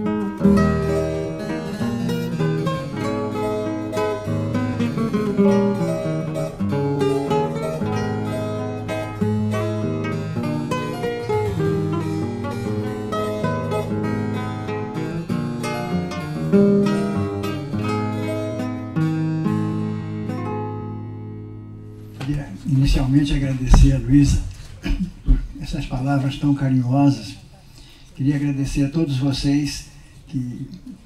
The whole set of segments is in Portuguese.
Queria inicialmente agradecer a Luísa por essas palavras tão carinhosas. Queria agradecer a todos vocês que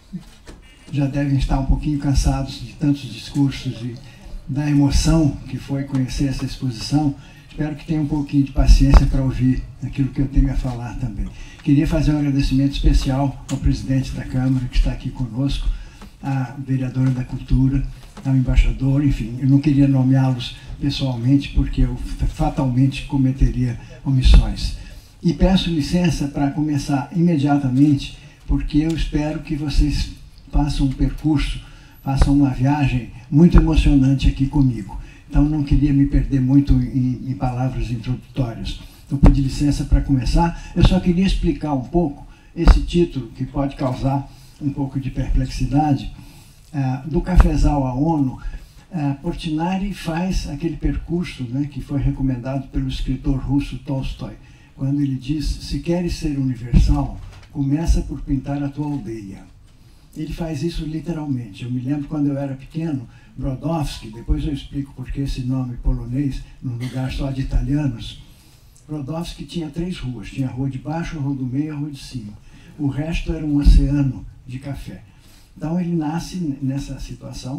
já devem estar um pouquinho cansados de tantos discursos e da emoção que foi conhecer essa exposição. Espero que tenham um pouquinho de paciência para ouvir aquilo que eu tenho a falar também. Queria fazer um agradecimento especial ao presidente da Câmara, que está aqui conosco, à vereadora da Cultura, ao embaixador, enfim, eu não queria nomeá-los pessoalmente, porque eu fatalmente cometeria omissões. E peço licença para começar imediatamente, porque eu espero que vocês façam um percurso, façam uma viagem muito emocionante aqui comigo. Então não queria me perder muito em palavras introdutórias. Então pedi licença para começar. Eu só queria explicar um pouco esse título, que pode causar um pouco de perplexidade, do Cafezal à ONU. Portinari faz aquele percurso, né, que foi recomendado pelo escritor russo Tolstói, quando ele diz: se queres ser universal, começa por pintar a tua aldeia. Ele faz isso literalmente. Eu me lembro quando eu era pequeno, Brodowski, depois eu explico por que esse nome polonês, num lugar só de italianos. Brodowski tinha 3 ruas, tinha a rua de baixo, a rua do meio e a rua de cima. O resto era um oceano de café. Então ele nasce nessa situação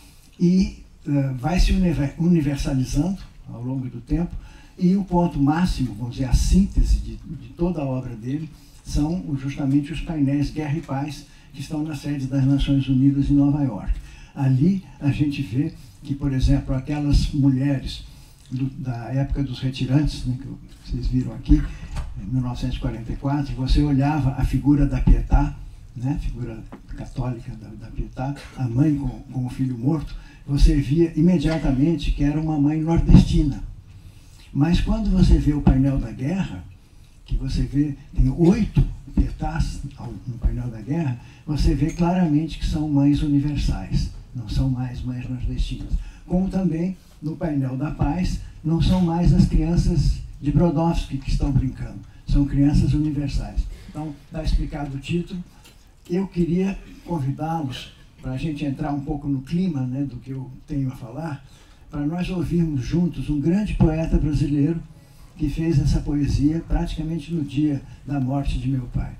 e vai se universalizando ao longo do tempo, e o ponto máximo, vamos dizer, a síntese de toda a obra dele, são justamente os painéis Guerra e Paz, que estão na sede das Nações Unidas em Nova York. Ali a gente vê que, por exemplo, aquelas mulheres da época dos retirantes, né, que vocês viram aqui, em 1944, você olhava a figura da Pietà, né, figura católica da Pietà, a mãe com o filho morto, você via imediatamente que era uma mãe nordestina. Mas quando você vê o painel da guerra, que você vê, tem 8 Pietás no painel da guerra, você vê claramente que são mães universais, não são mais mães nordestinas. Como também no painel da paz, não são mais as crianças de Brodowski que estão brincando, são crianças universais. Então, está explicado o título. Eu queria convidá-los para a gente entrar um pouco no clima, né, do que eu tenho a falar, para nós ouvirmos juntos um grande poeta brasileiro que fez essa poesia praticamente no dia da morte de meu pai.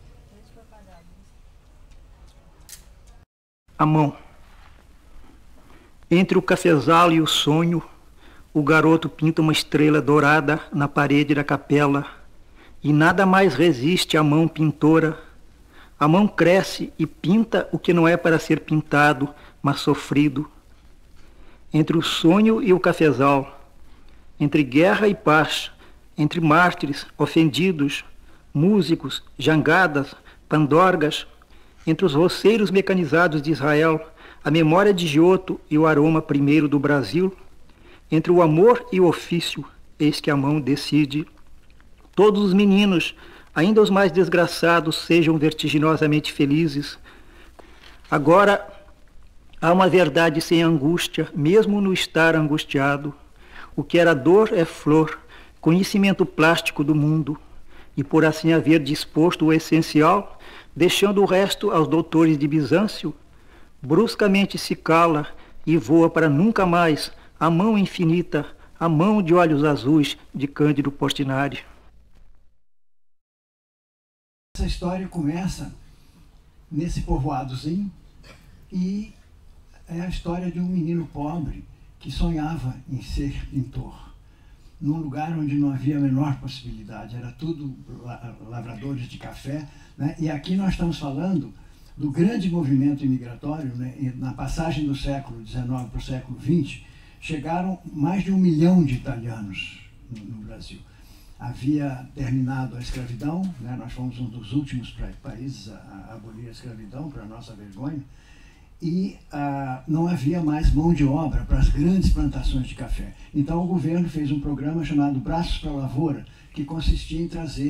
A mão. Entre o cafezal e o sonho, o garoto pinta uma estrela dourada na parede da capela, e nada mais resiste à mão pintora. A mão cresce e pinta o que não é para ser pintado, mas sofrido. Entre o sonho e o cafezal, entre guerra e paz, entre mártires, ofendidos, músicos, jangadas, pandorgas, entre os roceiros mecanizados de Israel, a memória de Giotto e o aroma primeiro do Brasil, entre o amor e o ofício, eis que a mão decide. Todos os meninos, ainda os mais desgraçados, sejam vertiginosamente felizes. Agora, há uma verdade sem angústia, mesmo no estar angustiado. O que era dor é flor, conhecimento plástico do mundo, e por assim haver disposto o essencial, deixando o resto aos doutores de Bizâncio, bruscamente se cala e voa para nunca mais a mão infinita, a mão de olhos azuis de Cândido Portinari. Essa história começa nesse povoadozinho e é a história de um menino pobre que sonhava em ser pintor, num lugar onde não havia a menor possibilidade, era tudo lavradores de café, né? E aqui nós estamos falando do grande movimento imigratório, né? Na passagem do século XIX para o século XX, chegaram mais de 1 milhão de italianos no Brasil. Havia terminado a escravidão, né? Nós fomos um dos últimos países a abolir a escravidão, para a nossa vergonha, e não havia mais mão de obra para as grandes plantações de café. Então o governo fez um programa chamado Braços para a Lavoura, que consistia em trazer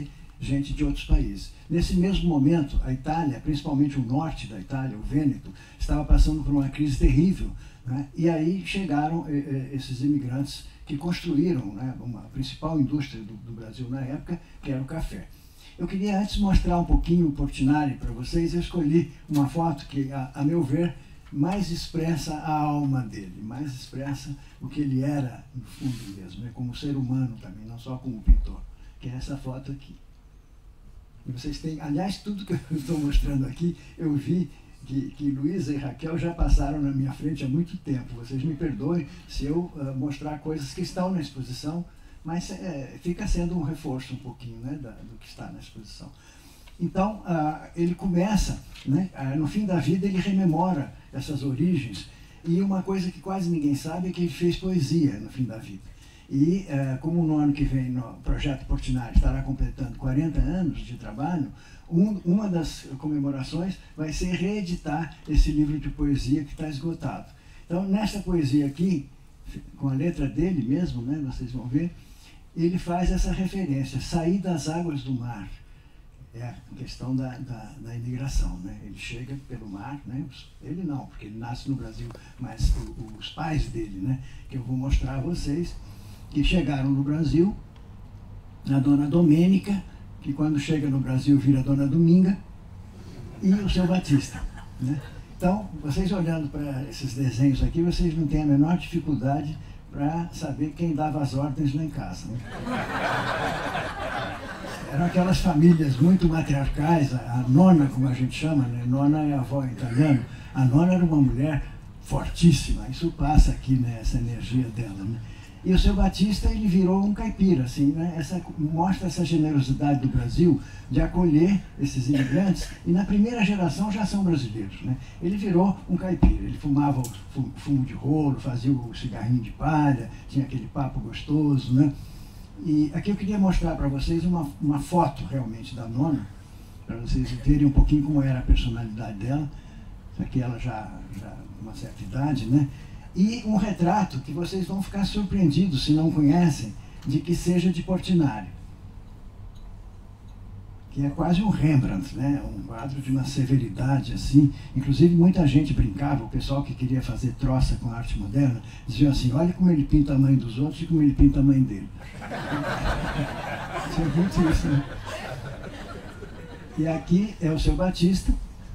gente de outros países. Nesse mesmo momento, a Itália, principalmente o norte da Itália, o Vêneto, estava passando por uma crise terrível, né? E aí chegaram esses imigrantes que construíram, né, uma principal indústria do Brasil na época, que era o café. Eu queria antes mostrar um pouquinho o Portinari para vocês. Eu escolhi uma foto que, a meu ver, mais expressa a alma dele, mais expressa o que ele era no fundo mesmo, né, como ser humano também, não só como pintor, que é essa foto aqui. E vocês têm, aliás, tudo que eu estou mostrando aqui, eu vi que Luísa e Raquel já passaram na minha frente há muito tempo. Vocês me perdoem se eu mostrar coisas que estão na exposição, mas fica sendo um reforço um pouquinho, né, do que está na exposição. Então, ele começa, né, no fim da vida ele rememora essas origens, e uma coisa que quase ninguém sabe é que ele fez poesia no fim da vida. E como no ano que vem no Projeto Portinari estará completando 40 anos de trabalho, uma das comemorações vai ser reeditar esse livro de poesia que está esgotado. Então, nessa poesia aqui, com a letra dele mesmo, né, vocês vão ver, ele faz essa referência, sair das águas do mar. É a questão da imigração, né? Ele chega pelo mar, né? Ele não, porque ele nasce no Brasil, mas os pais dele, né, que eu vou mostrar a vocês, que chegaram no Brasil, a dona Domênica, que quando chega no Brasil vira dona Dominga, e o seu Batista, né? Então, vocês olhando para esses desenhos aqui, vocês não têm a menor dificuldade para saber quem dava as ordens lá em casa, né? Eram aquelas famílias muito matriarcais, a nona, como a gente chama, né? Nona é a avó em italiano. A nona era uma mulher fortíssima, isso passa aqui, né, essa energia dela, né? E o seu Batista, ele virou um caipira, assim, né? Mostra essa generosidade do Brasil de acolher esses imigrantes, e na primeira geração já são brasileiros, né? Ele virou um caipira, ele fumava fumo de rolo, fazia o cigarrinho de palha, tinha aquele papo gostoso, né? E aqui eu queria mostrar para vocês uma foto realmente da nona, para vocês verem um pouquinho como era a personalidade dela. Aqui ela já uma certa idade, né? E um retrato que vocês vão ficar surpreendidos, se não conhecem, de que seja de Portinari, que é quase um Rembrandt, né? Um quadro de uma severidade assim. Inclusive muita gente brincava, o pessoal que queria fazer troça com a arte moderna, dizia assim: olha como ele pinta a mãe dos outros e como ele pinta a mãe dele. Tinha muito isso, né? E aqui é o seu Batista.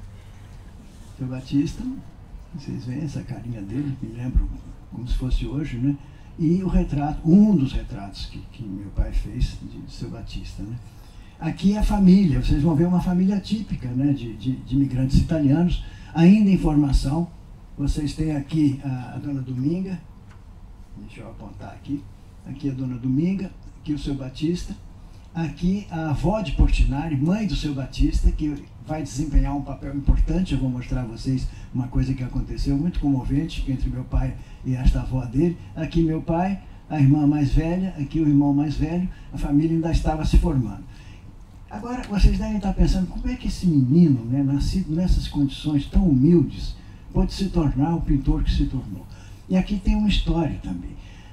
Seu Batista, vocês veem essa carinha dele, me lembro como se fosse hoje, né? E o retrato, um dos retratos que meu pai fez de seu Batista, né? Aqui é a família, vocês vão ver uma família típica, né, de imigrantes italianos, ainda em formação. Vocês têm aqui a dona Dominga, deixa eu apontar aqui a dona Dominga, aqui o seu Batista, aqui a avó de Portinari, mãe do seu Batista, que vai desempenhar um papel importante. Eu vou mostrar a vocês uma coisa que aconteceu muito comovente entre meu pai e esta avó dele. Aqui meu pai, a irmã mais velha, aqui o irmão mais velho, a família ainda estava se formando. Agora, vocês devem estar pensando, como é que esse menino, né, nascido nessas condições tão humildes, pode se tornar o pintor que se tornou? E aqui tem uma história também.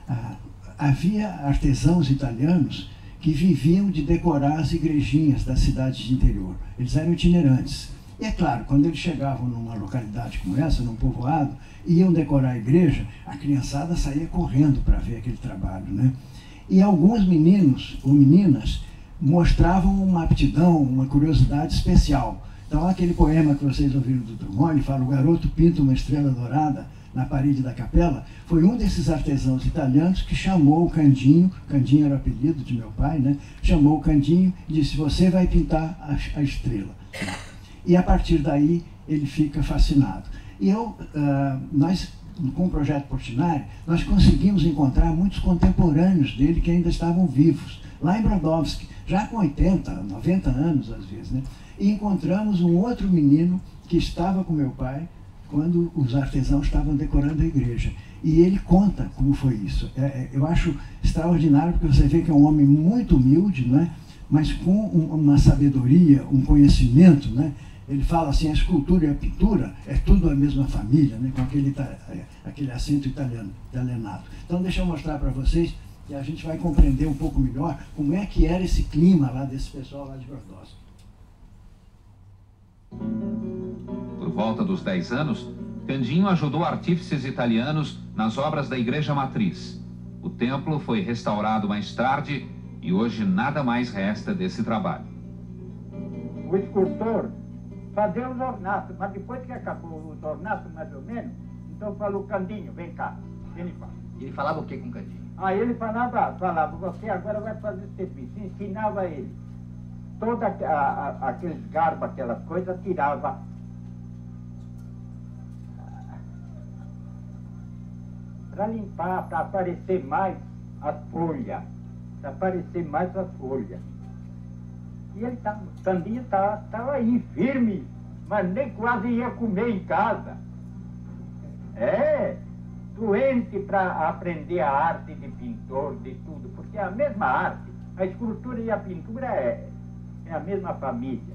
Havia artesãos italianos que viviam de decorar as igrejinhas das cidades de interior. Eles eram itinerantes. E é claro, quando eles chegavam numa localidade como essa, num povoado, iam decorar a igreja, a criançada saía correndo para ver aquele trabalho, né? E alguns meninos ou meninas mostravam uma aptidão, uma curiosidade especial. Então, aquele poema que vocês ouviram do Drummond, ele fala: o garoto pinta uma estrela dourada na parede da capela, foi um desses artesãos italianos que chamou o Candinho era o apelido de meu pai, né? Chamou o Candinho e disse: você vai pintar a estrela. E a partir daí ele fica fascinado. E nós, com o Projeto Portinari, nós conseguimos encontrar muitos contemporâneos dele que ainda estavam vivos, lá em Brodowski, já com 80, 90 anos às vezes, né? E encontramos um outro menino que estava com meu pai quando os artesãos estavam decorando a igreja. E ele conta como foi isso. Eu acho extraordinário, porque você vê que é um homem muito humilde, né? Mas com uma sabedoria, um conhecimento, né? Ele fala assim: a escultura e a pintura é tudo a mesma família, né? Com aquele acento italianado. Então, deixa eu mostrar para vocês E a gente vai compreender um pouco melhor como é que era esse clima lá desse pessoal lá de Brodowski. Por volta dos 10 anos, Candinho ajudou artífices italianos nas obras da Igreja Matriz. O templo foi restaurado mais tarde e hoje nada mais resta desse trabalho. O escultor fazia os ornatos, mas depois que acabou os ornatos, mais ou menos, então falou, Candinho, vem cá. Ele fala. E ele falava o que com Candinho? Aí ele falava, você agora vai fazer serviço. Ensinava ele. Todos aqueles garbos, aquelas coisas, tirava. Para limpar, para aparecer mais as folhas. Para aparecer mais as folhas. E ele Candinho estava aí, firme, mas nem quase ia comer em casa. Doente para aprender a arte de pintor, de tudo, porque é a mesma arte, a escultura e a pintura é a mesma família.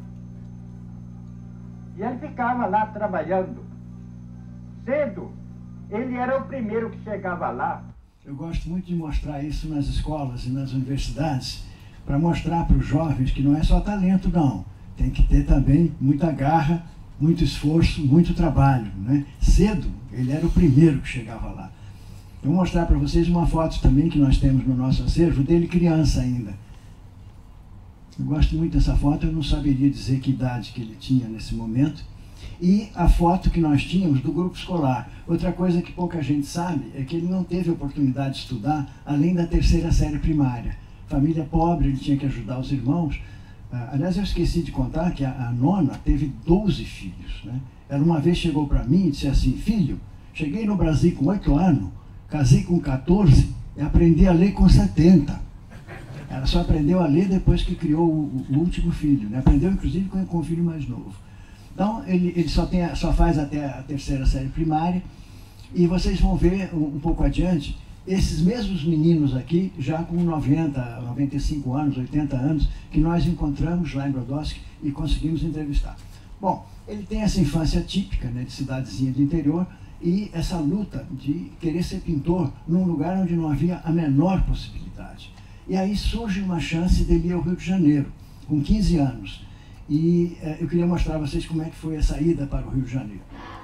E ele ficava lá trabalhando. Cedo, ele era o primeiro que chegava lá. Eu gosto muito de mostrar isso nas escolas e nas universidades, para mostrar para os jovens que não é só talento, não. Tem que ter também muita garra, muito esforço, muito trabalho, né? Cedo, ele era o primeiro que chegava lá. Eu vou mostrar para vocês uma foto também que nós temos no nosso acervo, dele criança ainda. Eu gosto muito dessa foto, eu não saberia dizer que idade que ele tinha nesse momento. E a foto que nós tínhamos do grupo escolar. Outra coisa que pouca gente sabe é que ele não teve oportunidade de estudar além da 3ª série primária. Família pobre, ele tinha que ajudar os irmãos. Aliás, eu esqueci de contar que a nona teve 12 filhos, né? Ela uma vez chegou para mim e disse assim, filho, cheguei no Brasil com 8 anos, casei com 14 e aprendi a ler com 70. Ela só aprendeu a ler depois que criou o último filho, né? Aprendeu inclusive com o filho mais novo. Então, ele só faz até a 3ª série primária, e vocês vão ver um pouco adiante, esses mesmos meninos aqui, já com 90, 95 anos, 80 anos, que nós encontramos lá em Brodowski e conseguimos entrevistar. Bom, ele tem essa infância típica, né, de cidadezinha do interior, e essa luta de querer ser pintor num lugar onde não havia a menor possibilidade. E aí surge uma chance dele ir ao Rio de Janeiro, com 15 anos. E eu queria mostrar a vocês como é que foi a saída para o Rio de Janeiro.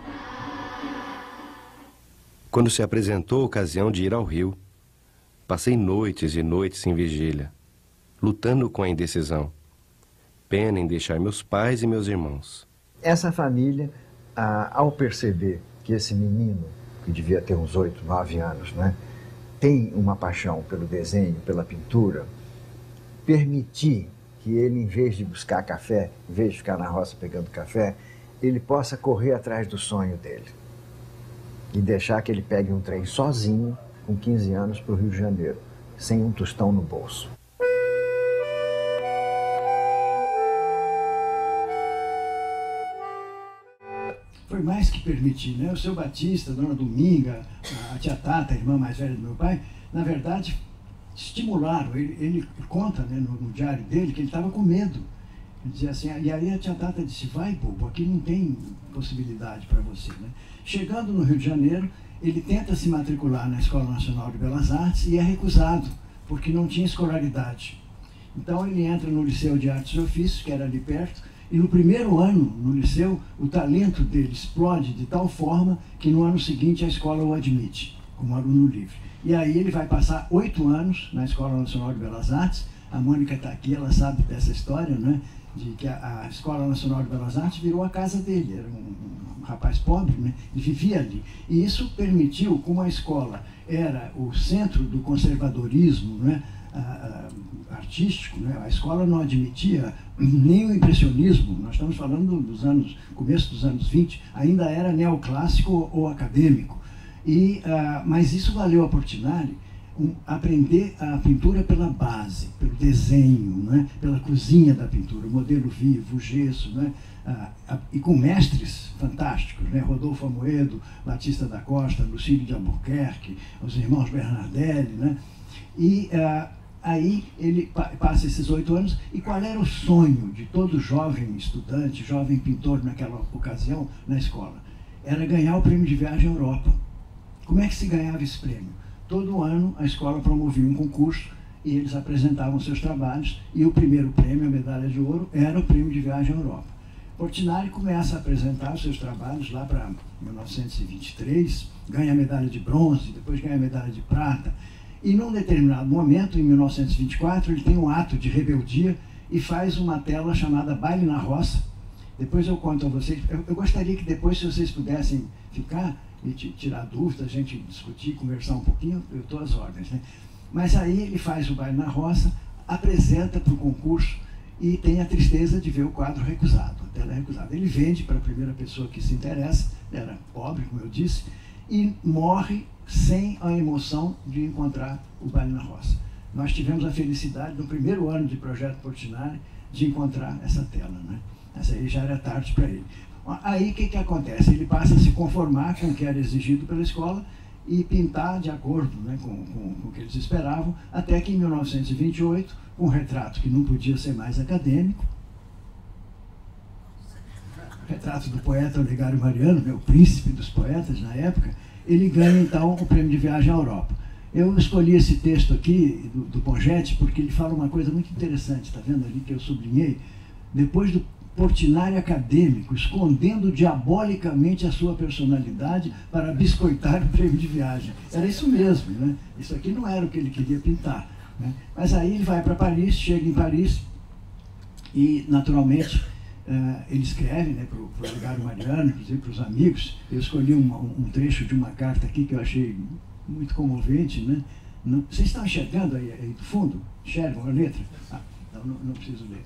Quando se apresentou a ocasião de ir ao Rio, passei noites e noites em vigília, lutando com a indecisão. Pena em deixar meus pais e meus irmãos. Essa família, ao perceber que esse menino, que devia ter uns 8, 9 anos, né, tem uma paixão pelo desenho, pela pintura, permitir que ele, em vez de buscar café, em vez de ficar na roça pegando café, ele possa correr atrás do sonho dele. E deixar que ele pegue um trem sozinho, com 15 anos, para o Rio de Janeiro, sem um tostão no bolso. Foi mais que permitir, né? O seu Batista, a dona Dominga, a tia Tata, a irmã mais velha do meu pai, na verdade, estimularam. Ele conta, né, no diário dele que ele estava com medo. Ele dizia assim, e aí a tia Tata disse, vai, bobo, aqui não tem possibilidade para você, né? Chegando no Rio de Janeiro, ele tenta se matricular na Escola Nacional de Belas Artes e é recusado, porque não tinha escolaridade. Então ele entra no Liceu de Artes e Ofícios, que era ali perto, e no primeiro ano no liceu, o talento dele explode de tal forma que no ano seguinte a escola o admite, como aluno livre. E aí ele vai passar 8 anos na Escola Nacional de Belas Artes. A Mônica está aqui, ela sabe dessa história, né? De que a Escola Nacional de Belas Artes virou a casa dele. Era um rapaz pobre, né? Ele vivia ali. E isso permitiu, como a escola era o centro do conservadorismo, né? Artístico, né? A escola não admitia nem o impressionismo. Nós estamos falando dos anos, começo dos anos 20, ainda era neoclássico ou acadêmico. Mas isso valeu a Portinari aprender a pintura pela base, pelo desenho, né? Pela cozinha da pintura, o modelo vivo, o gesso, né? E com mestres fantásticos, né? Rodolfo Amoedo, Batista da Costa, Lucílio de Albuquerque, os irmãos Bernardelli, né? Aí ele passa esses 8 anos, e qual era o sonho de todo jovem estudante, jovem pintor naquela ocasião na escola? Era ganhar o prêmio de viagem à Europa. Como é que se ganhava esse prêmio? todo ano a escola promovia um concurso e eles apresentavam seus trabalhos, e o primeiro prêmio, a medalha de ouro, era o prêmio de viagem à Europa. Portinari começa a apresentar os seus trabalhos lá para 1923, ganha a medalha de bronze, depois ganha a medalha de prata, e num determinado momento, em 1924, ele tem um ato de rebeldia e faz uma tela chamada Baile na Roça. Depois eu conto a vocês. Eu gostaria que depois, se vocês pudessem ficar e tirar dúvidas, a gente discutir, conversar um pouquinho, eu estou às ordens, né? Mas aí ele faz o Baile na Roça, apresenta para o concurso e tem a tristeza de ver o quadro recusado, a tela recusada. Ele vende para a primeira pessoa que se interessa, era pobre, como eu disse, e morre sem a emoção de encontrar o Baile na Roça. Nós tivemos a felicidade, no primeiro ano de Projeto Portinari, de encontrar essa tela, né? Essa aí já era tarde para ele. Aí o que acontece? Ele passa a se conformar com o que era exigido pela escola e pintar de acordo, né, com o que eles esperavam, até que em 1928, com um retrato que não podia ser mais acadêmico, retrato do poeta Olegário Mariano, meu príncipe dos poetas na época, ele ganha então o prêmio de viagem à Europa. Eu escolhi esse texto aqui do Poggetti porque ele fala uma coisa muito interessante, está vendo ali que eu sublinhei? Depois do Portinari acadêmico, escondendo diabolicamente a sua personalidade para biscoitar o prêmio de viagem. Era isso mesmo, né? Isso aqui não era o que ele queria pintar, né? Mas aí ele vai para Paris, chega em Paris e, naturalmente, ele escreve, né, para o Olegário Mariano, inclusive para os amigos. Eu escolhi um trecho de uma carta aqui que eu achei muito comovente, né? Vocês estão enxergando aí do fundo? Enxergam a letra? Então não preciso ler.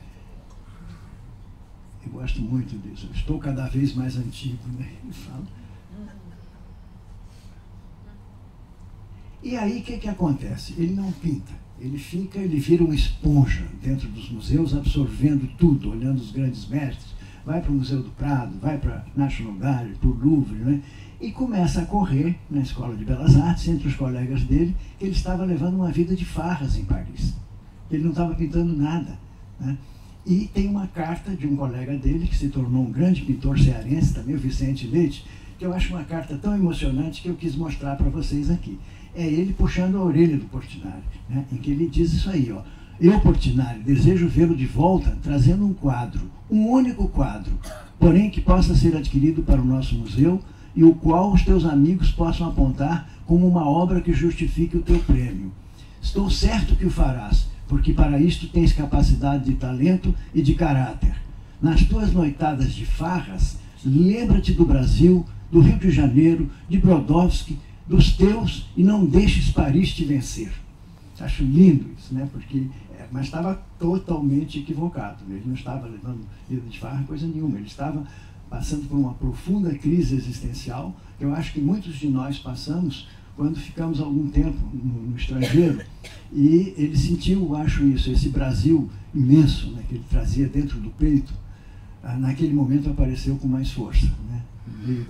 Eu gosto muito disso. Eu estou cada vez mais antigo, né? Ele fala. E aí o que acontece? Ele não pinta. Ele vira uma esponja dentro dos museus, absorvendo tudo, olhando os grandes mestres. Vai para o Museu do Prado, vai para a National Gallery, para o Louvre, né? E começa a correr na Escola de Belas Artes, entre os colegas dele, que ele estava levando uma vida de farras em Paris. Ele não estava pintando nada, né? E tem uma carta de um colega dele, que se tornou um grande pintor cearense, também o Vicente Leite, que eu acho uma carta tão emocionante que eu quis mostrar para vocês aqui. É ele puxando a orelha do Portinari, né, em que ele diz isso aí, ó. Eu, Portinari, desejo vê-lo de volta trazendo um quadro, um único quadro, porém que possa ser adquirido para o nosso museu e o qual os teus amigos possam apontar como uma obra que justifique o teu prêmio. Estou certo que o farás, porque para isto tens capacidade de talento e de caráter. Nas tuas noitadas de farras, lembra-te do Brasil, do Rio de Janeiro, de Brodowski, dos teus, e não deixes Paris te vencer. Acho lindo isso, né? Porque, mas estava totalmente equivocado. Ele não estava levando vida de farra, coisa nenhuma. Ele estava passando por uma profunda crise existencial, que eu acho que muitos de nós passamos quando ficamos algum tempo no estrangeiro, e ele sentiu, acho isso, esse Brasil imenso, né, que ele trazia dentro do peito, naquele momento apareceu com mais força, né, no meio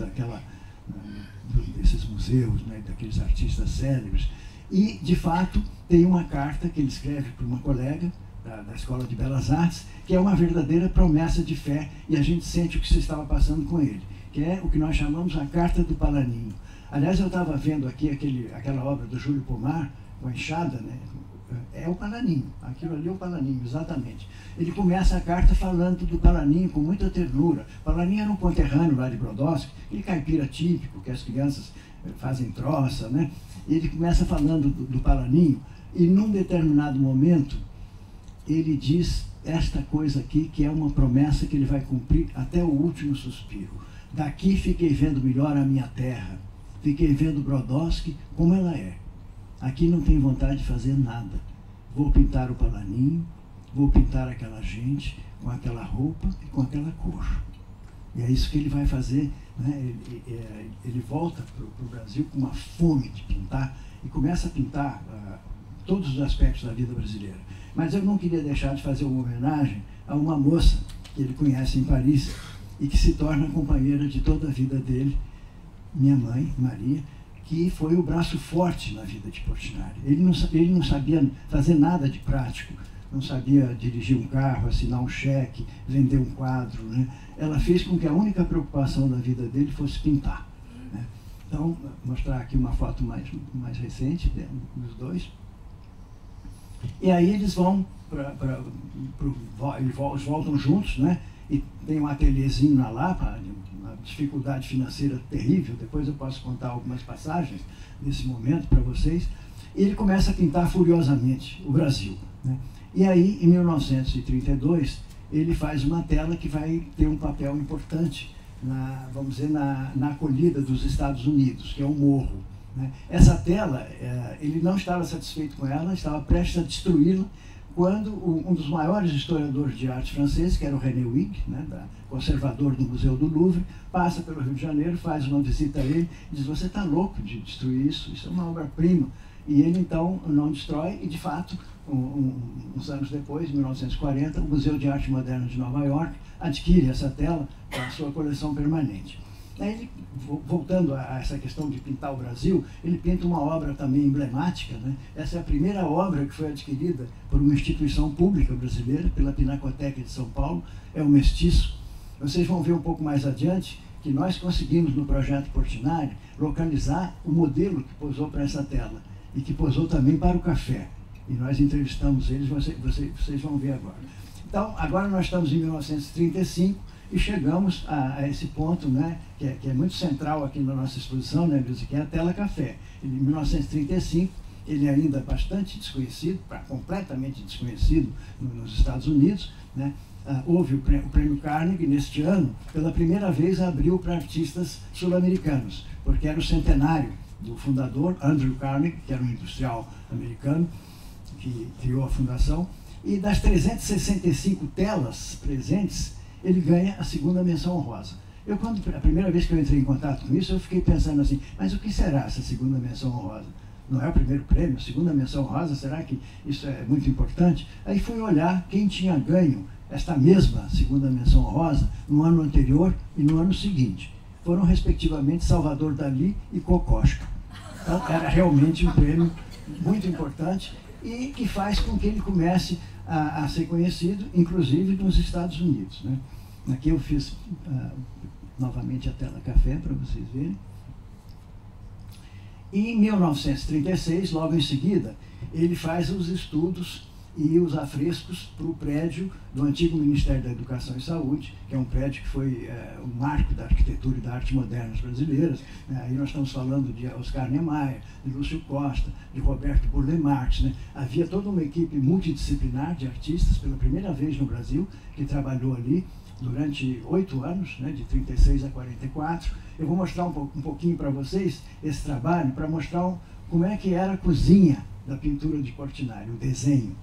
desses museus, né, daqueles artistas célebres. E, de fato, tem uma carta que ele escreve para uma colega da Escola de Belas Artes, que é uma verdadeira promessa de fé, e a gente sente o que se estava passando com ele, que é o que nós chamamos a Carta do Palaninho. Aliás, eu estava vendo aqui aquela obra do Júlio Pomar, com a enxada, né? É o Palaninho, aquilo ali é o Palaninho, exatamente. Ele começa a carta falando do Palaninho com muita ternura. Palaninho era um conterrâneo lá de Brodowski, aquele caipira típico que as crianças fazem troça, né? E ele começa falando do Palaninho, e num determinado momento ele diz esta coisa aqui, que é uma promessa que ele vai cumprir até o último suspiro. Daqui fiquei vendo melhor a minha terra. Fiquei vendo Brodowski como ela é. Aqui não tenho vontade de fazer nada. Vou pintar o Palaninho, vou pintar aquela gente com aquela roupa e com aquela cor. E é isso que ele vai fazer, né? Ele volta para o Brasil com uma fome de pintar e começa a pintar todos os aspectos da vida brasileira. Mas eu não queria deixar de fazer uma homenagem a uma moça que ele conhece em Paris e que se torna companheira de toda a vida dele, minha mãe, Maria, que foi o braço forte na vida de Portinari. Ele não sabia fazer nada de prático, não sabia dirigir um carro, assinar um cheque, vender um quadro, né? Ela fez com que a única preocupação da vida dele fosse pintar, né? Então, vou mostrar aqui uma foto mais recente dos dois. E aí eles vão eles voltam juntos, né? E tem um ateliêzinho na Lapa, uma dificuldade financeira terrível. Depois eu posso contar algumas passagens desse momento para vocês. E ele começa a pintar furiosamente o Brasil, né? E aí, em 1932, ele faz uma tela que vai ter um papel importante vamos dizer, na acolhida dos Estados Unidos, que é o Morro, né? Essa tela, ele não estava satisfeito com ela, estava prestes a destruí-la, quando um dos maiores historiadores de arte franceses, que era o René Huyghe, né, conservador do Museu do Louvre, passa pelo Rio de Janeiro, faz uma visita a ele e diz: você está louco de destruir isso é uma obra-prima. E ele então não destrói, e de fato, uns anos depois, em 1940, o Museu de Arte Moderna de Nova York adquire essa tela para a sua coleção permanente. Aí ele, voltando a essa questão de pintar o Brasil, ele pinta uma obra também emblemática, né? Essa é a primeira obra que foi adquirida por uma instituição pública brasileira, pela Pinacoteca de São Paulo, é o Mestiço. Vocês vão ver um pouco mais adiante que nós conseguimos, no projeto Portinari, localizar o modelo que posou para essa tela e que posou também para o café. E nós entrevistamos eles, vocês vão ver agora. Então, agora nós estamos em 1935 e chegamos a esse ponto, né, que é muito central aqui na nossa exposição, né, que é a tela café. Em 1935, ele ainda bastante desconhecido, completamente desconhecido nos Estados Unidos, né? Houve o prêmio Carnegie neste ano, pela primeira vez abriu para artistas sul-americanos, porque era o centenário do fundador, Andrew Carnegie, que era um industrial americano, que criou a fundação, e das 365 telas presentes, ele ganha a segunda menção honrosa. A primeira vez que eu entrei em contato com isso, eu fiquei pensando assim, mas o que será essa segunda menção honrosa? Não é o primeiro prêmio, a segunda menção honrosa, será que isso é muito importante? Aí fui olhar quem tinha ganho esta mesma segunda menção honrosa no ano anterior e no ano seguinte. Foram, respectivamente, Salvador Dalí e Kokoschka. Então, era realmente um prêmio muito importante e que faz com que ele comece a ser conhecido, inclusive nos Estados Unidos, né? Aqui eu fiz novamente a tela café para vocês verem. E em 1936, logo em seguida, ele faz os estudos e os afrescos para o prédio do antigo Ministério da Educação e Saúde, que é um prédio que foi um marco da arquitetura e da arte modernas brasileiras. Aí nós estamos falando de Oscar Niemeyer, de Lúcio Costa, de Roberto Burle Marx, né? Havia toda uma equipe multidisciplinar de artistas, pela primeira vez no Brasil, que trabalhou ali durante 8 anos, né, de 36 a 44. Eu vou mostrar um pouquinho para vocês esse trabalho, para mostrar como é que era a cozinha da pintura de Portinari, o desenho.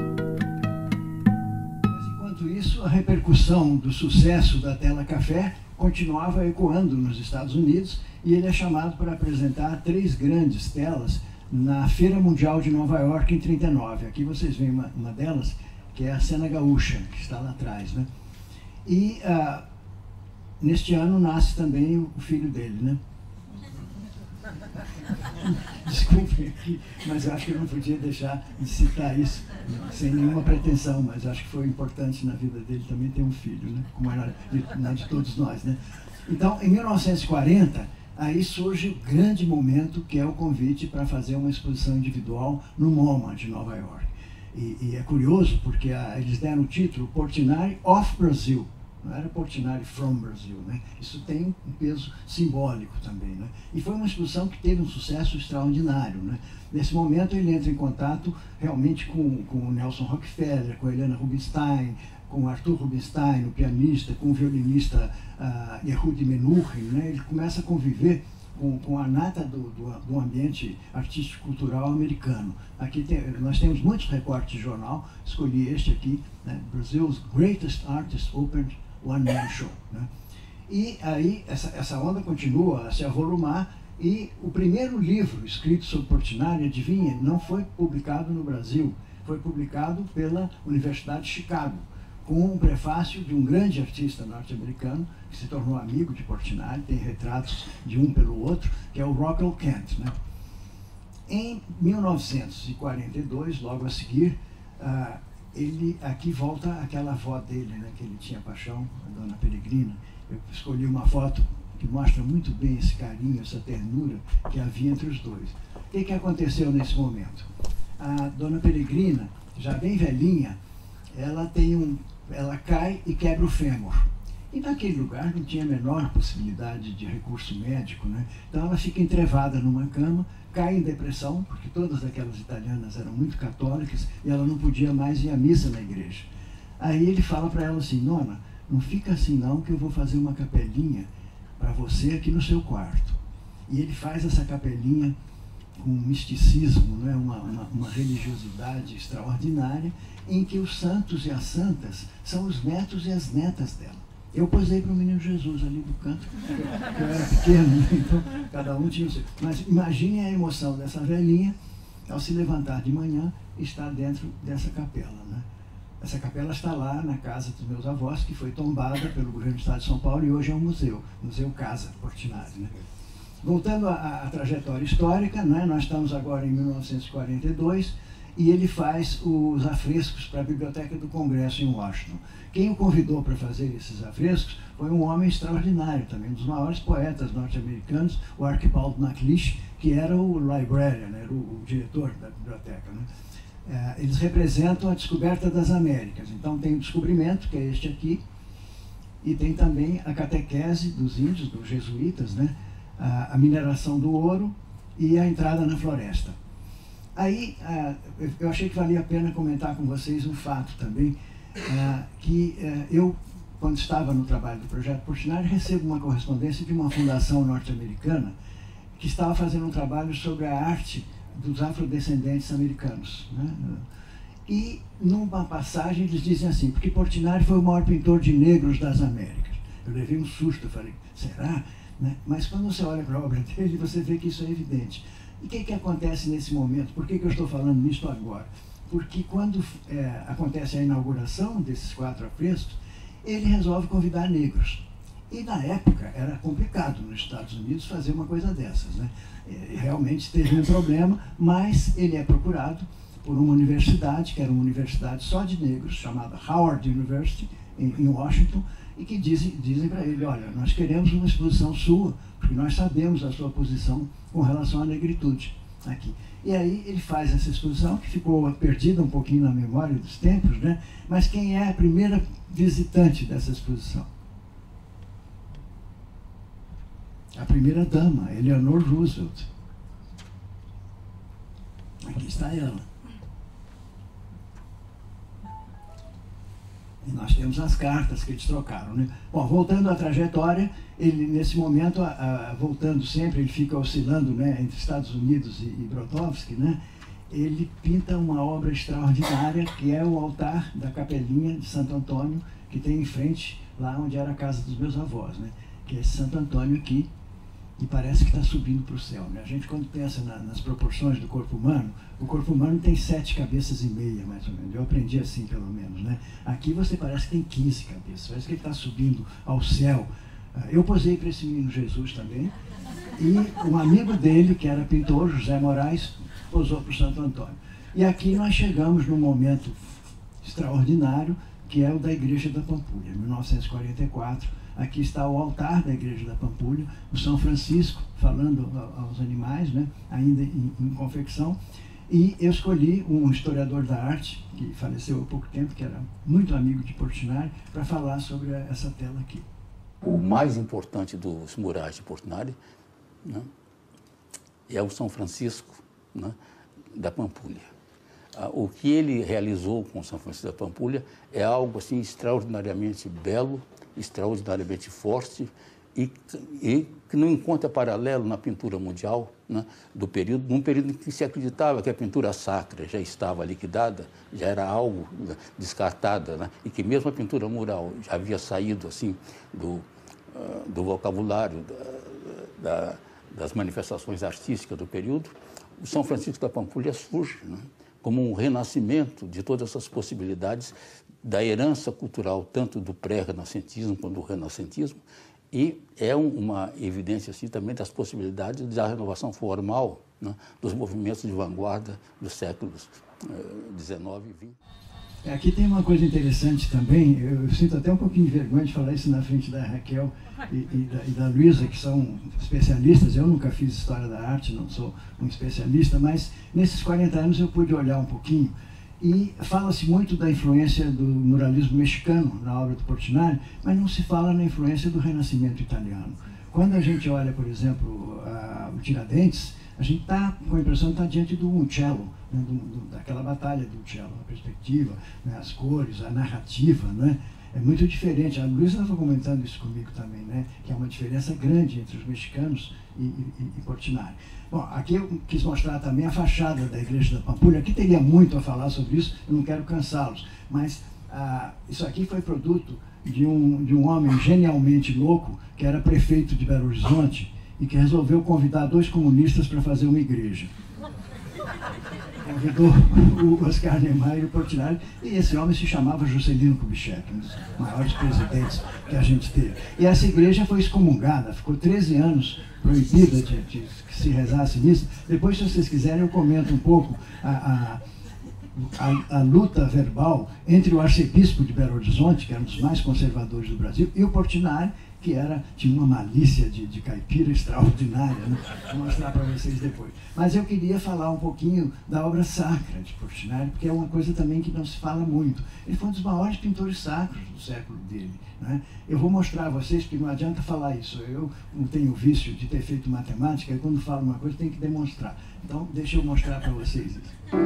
Do sucesso da tela café continuava ecoando nos Estados Unidos, e ele é chamado para apresentar 3 grandes telas na Feira Mundial de Nova York em 39. Aqui vocês veem uma delas, que é a Cena Gaúcha, que está lá atrás, né? E neste ano nasce também o filho dele, né? Desculpem aqui, mas eu acho que eu não podia deixar de citar isso, sem nenhuma pretensão, mas acho que foi importante na vida dele também ter um filho, né? Como era de todos nós, né? Então, em 1940, aí surge o grande momento, que é o convite para fazer uma exposição individual no MoMA de Nova York. E é curioso, porque eles deram o título Portinari of Brazil. Não era Portinari from Brazil, né? Isso tem um peso simbólico também, né? E foi uma exposição que teve um sucesso extraordinário, né? Nesse momento ele entra em contato realmente com o Nelson Rockefeller, com a Helena Rubinstein, com o Arthur Rubinstein, o pianista, com o violinista Yehudi Menuhin, né? Ele começa a conviver com a nata do ambiente artístico-cultural americano. Aqui nós temos muitos recortes de jornal, escolhi este aqui, né? Brazil's Greatest Artist Opened One Man Show, né? E aí essa onda continua a se avolumar, e o primeiro livro escrito sobre Portinari, adivinha, não foi publicado no Brasil, foi publicado pela Universidade de Chicago, com um prefácio de um grande artista norte-americano, que se tornou amigo de Portinari, tem retratos de um pelo outro, que é o Rockwell Kent, né? Em 1942, logo a seguir, ele aqui volta aquela avó dele, né, que ele tinha paixão, a Dona Peregrina. Eu escolhi uma foto que mostra muito bem esse carinho, essa ternura que havia entre os dois. O que aconteceu nesse momento? A Dona Peregrina, já bem velhinha, ela cai e quebra o fêmur. E naquele lugar não tinha a menor possibilidade de recurso médico, né? Então ela fica entrevada numa cama, cai em depressão, porque todas aquelas italianas eram muito católicas e ela não podia mais ir à missa na igreja. Aí ele fala para ela assim: Nona, não fica assim não, que eu vou fazer uma capelinha para você aqui no seu quarto. E ele faz essa capelinha com um misticismo, né? uma religiosidade extraordinária, em que os santos e as santas são os netos e as netas dela. Eu posei para o menino Jesus ali do canto, que eu era pequeno, né? Então cada um tinha o seu. Mas imagine a emoção dessa velhinha ao se levantar de manhã e estar dentro dessa capela, né? Essa capela está lá na casa dos meus avós, que foi tombada pelo governo do estado de São Paulo, e hoje é um museu, Museu Casa Portinari, né? Voltando à trajetória histórica, né? Nós estamos agora em 1942, e ele faz os afrescos para a Biblioteca do Congresso em Washington. Quem o convidou para fazer esses afrescos foi um homem extraordinário também, um dos maiores poetas norte-americanos, o Archibald MacLeish, que era o librarian, era o diretor da biblioteca, né? Eles representam a descoberta das Américas. Então tem o descobrimento, que é este aqui, e tem também a catequese dos índios, dos jesuítas, né? A mineração do ouro e a entrada na floresta. Aí, eu achei que valia a pena comentar com vocês um fato também, que eu, quando estava no trabalho do Projeto Portinari, recebo uma correspondência de uma fundação norte-americana que estava fazendo um trabalho sobre a arte dos afrodescendentes americanos, né? E, numa passagem, eles dizem assim: porque Portinari foi o maior pintor de negros das Américas. Eu levei um susto, eu falei, será? Né? Mas quando você olha para a obra dele, você vê que isso é evidente. E o que acontece nesse momento? Por que eu estou falando nisso agora? Porque quando acontece a inauguração desses 4 afrescos, ele resolve convidar negros. E na época era complicado nos Estados Unidos fazer uma coisa dessas, né? Realmente teve um problema, mas ele é procurado por uma universidade, que era uma universidade só de negros, chamada Howard University, em Washington, e que dizem para ele: olha, nós queremos uma exposição sua, porque nós sabemos a sua posição com relação à negritude aqui. E aí ele faz essa exposição, que ficou perdida um pouquinho na memória dos tempos, né? Mas quem é a primeira visitante dessa exposição? A primeira dama, Eleanor Roosevelt. Aqui está ela. E nós temos as cartas que eles trocaram, né? Bom, voltando à trajetória, ele nesse momento, voltando sempre, ele fica oscilando, né, entre Estados Unidos e Brodowski, né? Ele pinta uma obra extraordinária, que é o altar da capelinha de Santo Antônio, que tem em frente, lá onde era a casa dos meus avós, né? que é esse Santo Antônio aqui, e parece que está subindo para o céu. Né? A gente, quando pensa nas proporções do corpo humano, o corpo humano tem 7 cabeças e meia, mais ou menos. Eu aprendi assim, pelo menos. Né? Aqui você parece que tem 15 cabeças, parece que ele está subindo ao céu. Eu posei para esse menino Jesus também, e um amigo dele, que era pintor, José Moraes, posou para o Santo Antônio. E aqui nós chegamos num momento extraordinário, que é o da Igreja da Pampulha, 1944. Aqui está o altar da Igreja da Pampulha, o São Francisco falando aos animais, né, ainda em confecção. E eu escolhi um historiador da arte, que faleceu há pouco tempo, que era muito amigo de Portinari, para falar sobre essa tela aqui. O mais importante dos murais de Portinari, né, é o São Francisco, né, da Pampulha. O que ele realizou com o São Francisco da Pampulha é algo assim extraordinariamente belo, extraordinariamente forte e que não encontra paralelo na pintura mundial, né, do período, num período em que se acreditava que a pintura sacra já estava liquidada, já era algo descartada, né, e que mesmo a pintura mural já havia saído assim do vocabulário das manifestações artísticas do período. O São Francisco da Pampulha surge, né, como um renascimento de todas essas possibilidades da herança cultural, tanto do pré-renascentismo quanto do renascentismo, e é uma evidência assim, também das possibilidades da renovação formal, né, dos movimentos de vanguarda dos séculos XIX e XX. Aqui tem uma coisa interessante também, eu sinto até um pouquinho de vergonha de falar isso na frente da Raquel e da Luísa, que são especialistas. Eu nunca fiz história da arte, não sou um especialista, mas nesses 40 anos eu pude olhar um pouquinho. E fala-se muito da influência do muralismo mexicano na obra do Portinari, mas não se fala na influência do Renascimento italiano. Quando a gente olha, por exemplo, o Tiradentes, a gente está com a impressão de estar diante do Uccello, né, daquela batalha do Uccello, a perspectiva, né, as cores, a narrativa, né, é muito diferente. A Luísa estava comentando isso comigo também, né, que há uma diferença grande entre os mexicanos e Portinari. Bom, aqui eu quis mostrar também a fachada da Igreja da Pampulha. Aqui teria muito a falar sobre isso, eu não quero cansá-los, mas isso aqui foi produto de um homem genialmente louco, que era prefeito de Belo Horizonte, e que resolveu convidar 2 comunistas para fazer uma igreja. Convidou o Oscar Niemeyer e o Portinari, e esse homem se chamava Juscelino Kubitschek, um dos maiores presidentes que a gente teve. E essa igreja foi excomungada, ficou 13 anos proibida de que se rezasse missa. Depois, se vocês quiserem, eu comento um pouco a luta verbal entre o arcebispo de Belo Horizonte, que era um dos mais conservadores do Brasil, e o Portinari, que tinha uma malícia de caipira extraordinária, né? Vou mostrar para vocês depois. Mas eu queria falar um pouquinho da obra sacra de Portinari, porque é uma coisa também que não se fala muito. Ele foi um dos maiores pintores sacros do século dele, né? Eu vou mostrar a vocês, porque não adianta falar isso. Eu não tenho o vício de ter feito matemática, e quando falo uma coisa tem que demonstrar. Então, deixa eu mostrar para vocês isso.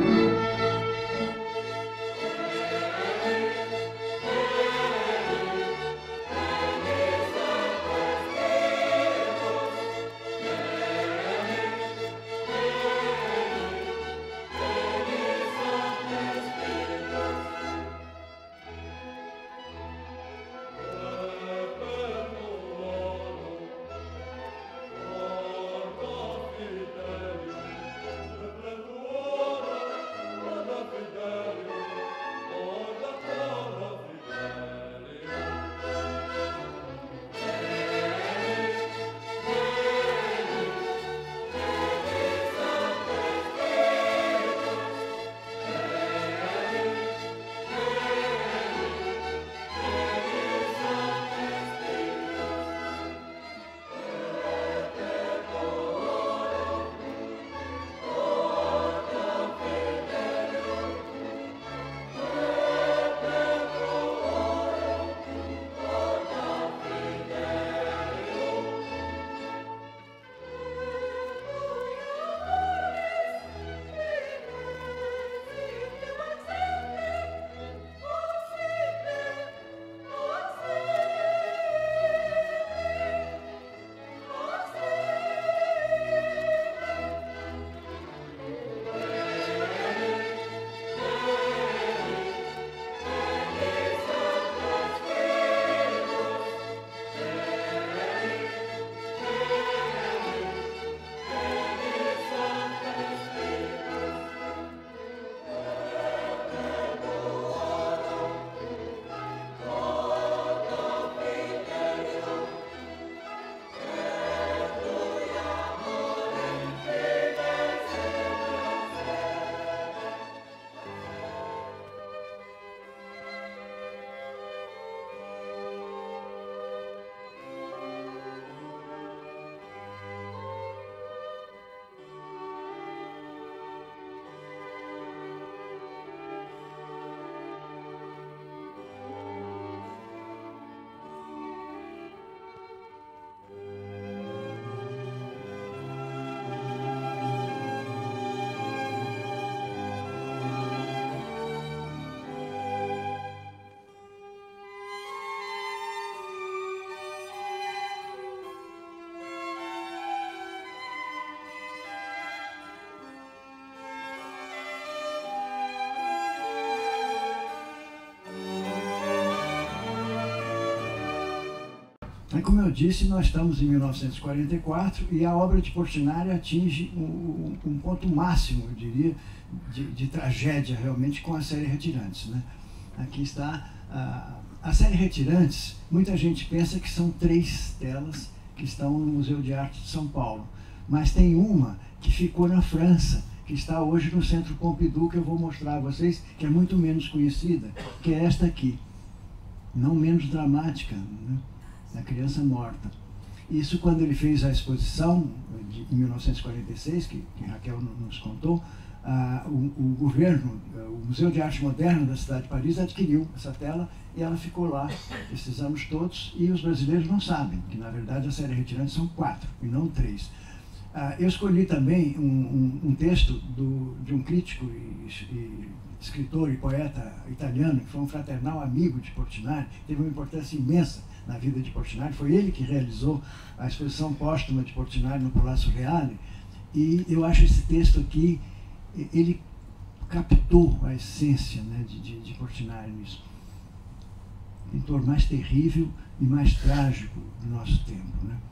Aí, como eu disse, nós estamos em 1944 e a obra de Portinari atinge um ponto máximo, eu diria, de tragédia realmente com a série Retirantes, né? Aqui está a série Retirantes. Muita gente pensa que são 3 telas que estão no Museu de Arte de São Paulo, mas tem uma que ficou na França, que está hoje no Centro Pompidou, que eu vou mostrar a vocês, que é muito menos conhecida, que é esta aqui, não menos dramática, né? Da criança morta. Isso quando ele fez a exposição em 1946, que Raquel nos contou, o governo, o Museu de Arte Moderna da cidade de Paris adquiriu essa tela e ela ficou lá esses anos todos, e os brasileiros não sabem que na verdade a série Retirantes são 4 e não 3. Eu escolhi também um texto de um crítico e escritor e poeta italiano, que foi um fraternal amigo de Portinari, teve uma importância imensa na vida de Portinari. Foi ele que realizou a exposição póstuma de Portinari no Palácio Reale, e eu acho esse texto aqui, ele captou a essência, né, de Portinari nisso. O pintor mais terrível e mais trágico do nosso tempo, né?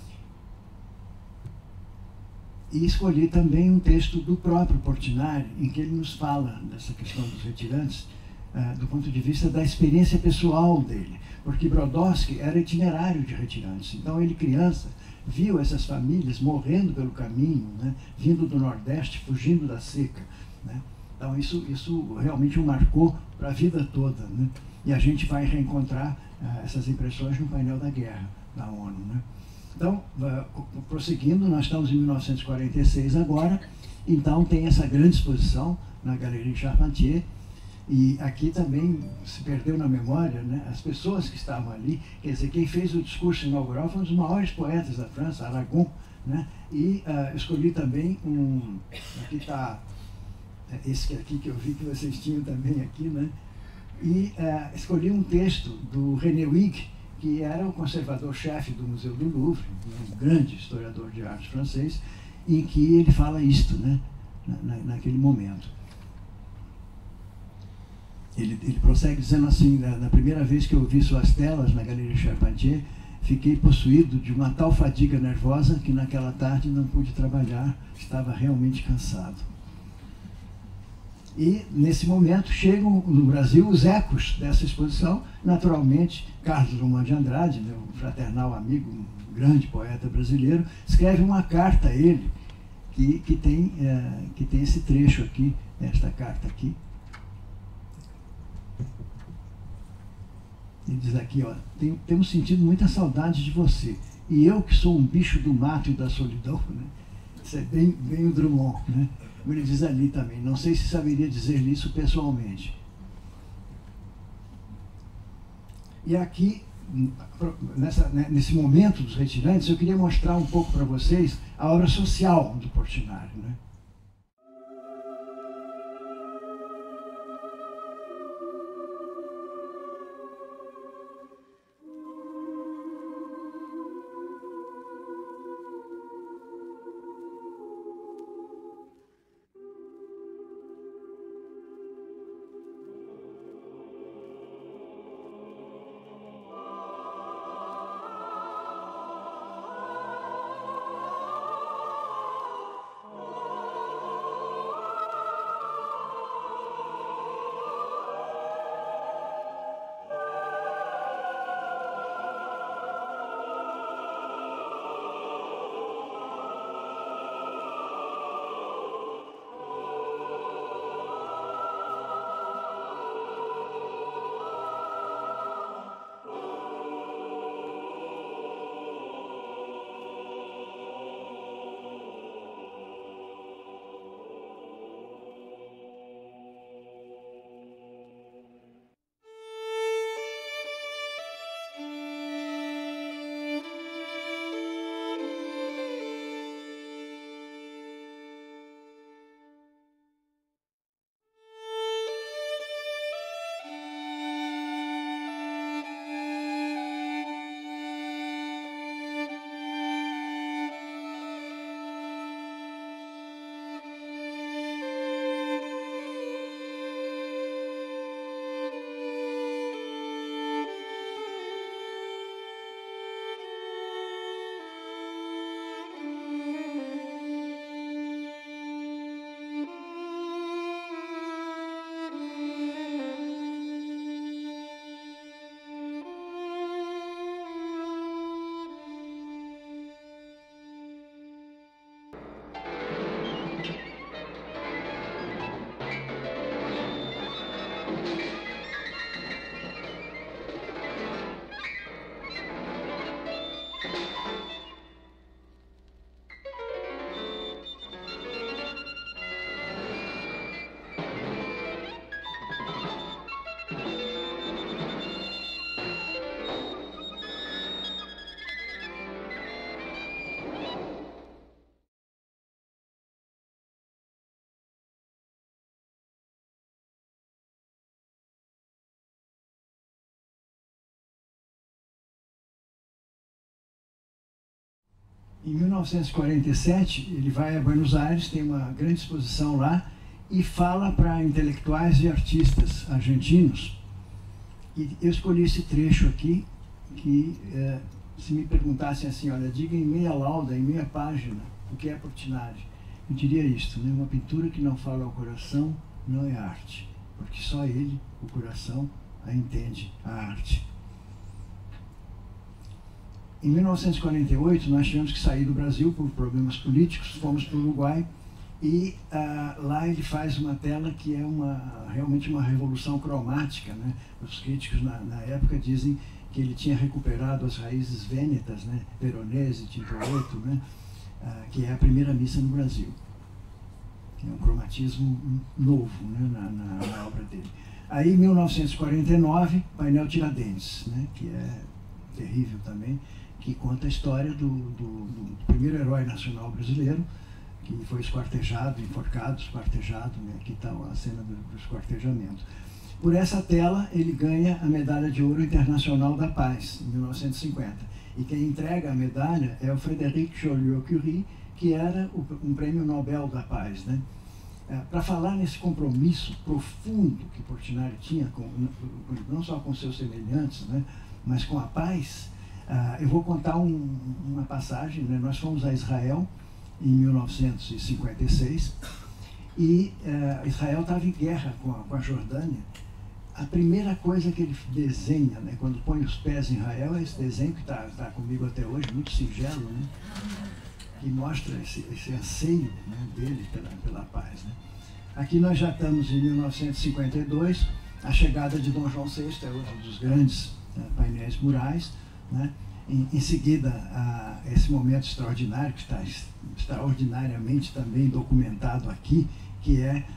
E escolhi também um texto do próprio Portinari, em que ele nos fala dessa questão dos retirantes, do ponto de vista da experiência pessoal dele, porque Brodowski era itinerário de retirantes. Então ele, criança, viu essas famílias morrendo pelo caminho, né, vindo do Nordeste, fugindo da seca, né? Então isso realmente o marcou para a vida toda, né? E a gente vai reencontrar essas impressões no painel da guerra da ONU, né? Então, prosseguindo, nós estamos em 1946 agora, então tem essa grande exposição na Galeria Charpentier, e aqui também se perdeu na memória, né, as pessoas que estavam ali. Quer dizer, quem fez o discurso inaugural foi um dos maiores poetas da França, Aragon, né? E escolhi também aqui está esse aqui que eu vi que vocês tinham também aqui, né? E escolhi um texto do René Huyghe, que era o conservador-chefe do Museu do Louvre, um grande historiador de arte francês, em que ele fala isto, né, naquele momento. Ele prossegue dizendo assim: na primeira vez que eu vi suas telas na Galeria Charpentier, fiquei possuído de uma tal fadiga nervosa que naquela tarde não pude trabalhar, estava realmente cansado. E, nesse momento, chegam no Brasil os ecos dessa exposição. Naturalmente, Carlos Drummond de Andrade, meu fraternal amigo, um grande poeta brasileiro, escreve uma carta a ele, que tem esse trecho aqui, esta carta aqui. Ele diz aqui, ó: temos sentido muita saudade de você. E eu, que sou um bicho do mato e da solidão, né? Isso é bem o Drummond, né? Ele diz ali também, não sei se saberia dizer-lhe isso pessoalmente. E aqui, nesse momento dos retirantes, eu queria mostrar um pouco para vocês a obra social do Portinari, né? Em 1947, ele vai a Buenos Aires, tem uma grande exposição lá, e fala para intelectuais e artistas argentinos. E eu escolhi esse trecho aqui, que se me perguntassem assim, olha, diga em meia lauda, em meia página, o que é Portinari, eu diria isto, né? Uma pintura que não fala ao coração não é arte, porque só ele, o coração, a entende, a arte. Em 1948, nós tivemos que sair do Brasil por problemas políticos, fomos para o Uruguai, e lá ele faz uma tela que é realmente uma revolução cromática, né? Os críticos na época dizem que ele tinha recuperado as raízes vênetas, né? Veronese, Tintoretto, né? Que é a primeira missa no Brasil. Que é um cromatismo novo, né? na obra dele. Aí, em 1949, Painel Tiradentes, né? Que é terrível também, que conta a história do primeiro herói nacional brasileiro, que foi esquartejado, enforcado, esquartejado, né? Aqui está a cena do esquartejamento. Por essa tela, ele ganha a Medalha de Ouro Internacional da Paz, em 1950. E quem entrega a medalha é o Frédéric Joliot-Curie, que era um prêmio Nobel da Paz, né? Para falar nesse compromisso profundo que Portinari tinha, não só com seus semelhantes, né? Mas com a paz, eu vou contar uma passagem, né? Nós fomos a Israel em 1956 e Israel estava em guerra com a Jordânia. A primeira coisa que ele desenha, né, quando põe os pés em Israel, é esse desenho que está comigo até hoje, muito singelo, né, que mostra esse anseio, né, dele pela paz. Né. Aqui nós já estamos em 1952, a chegada de Dom João VI é outro dos grandes painéis murais, né. Em seguida, esse momento extraordinário, que está extraordinariamente também documentado aqui, que é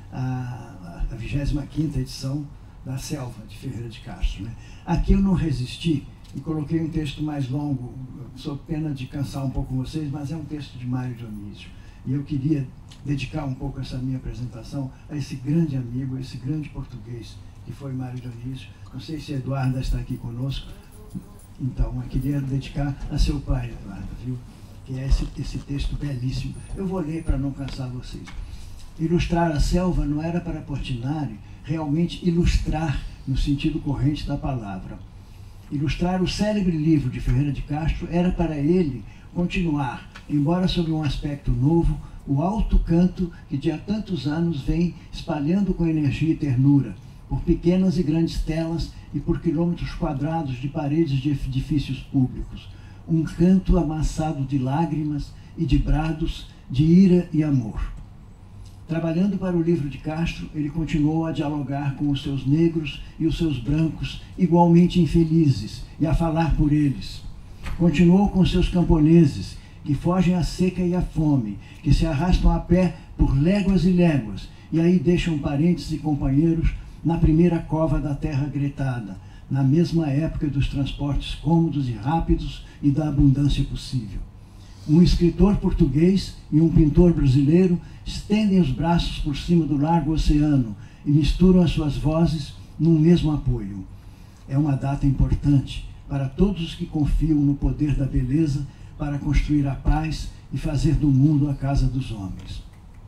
a 25ª edição da Selva, de Ferreira de Castro. Né? Aqui eu não resisti e coloquei um texto mais longo, sob pena de cansar um pouco vocês, mas é um texto de Mário Dionísio. E eu queria dedicar um pouco essa minha apresentação a esse grande amigo, a esse grande português, que foi Mário Dionísio. Não sei se a Eduarda está aqui conosco, então eu queria dedicar a seu pai, Eduarda, viu? Que é esse texto belíssimo. Eu vou ler para não cansar vocês. Ilustrar a selva não era para Portinari realmente ilustrar no sentido corrente da palavra. Ilustrar o célebre livro de Ferreira de Castro era para ele continuar, embora sob um aspecto novo, o alto canto que de há tantos anos vem espalhando com energia e ternura, por pequenas e grandes telas e por quilômetros quadrados de paredes de edifícios públicos. Um canto amassado de lágrimas e de brados, de ira e amor. Trabalhando para o livro de Castro, ele continuou a dialogar com os seus negros e os seus brancos, igualmente infelizes, e a falar por eles. Continuou com seus camponeses, que fogem à seca e à fome, que se arrastam a pé por léguas e léguas, e aí deixam parentes e companheiros na primeira cova da terra gretada, na mesma época dos transportes cômodos e rápidos e da abundância possível. Um escritor português e um pintor brasileiro estendem os braços por cima do largo oceano e misturam as suas vozes num mesmo apoio. É uma data importante para todos os que confiam no poder da beleza para construir a paz e fazer do mundo a casa dos homens.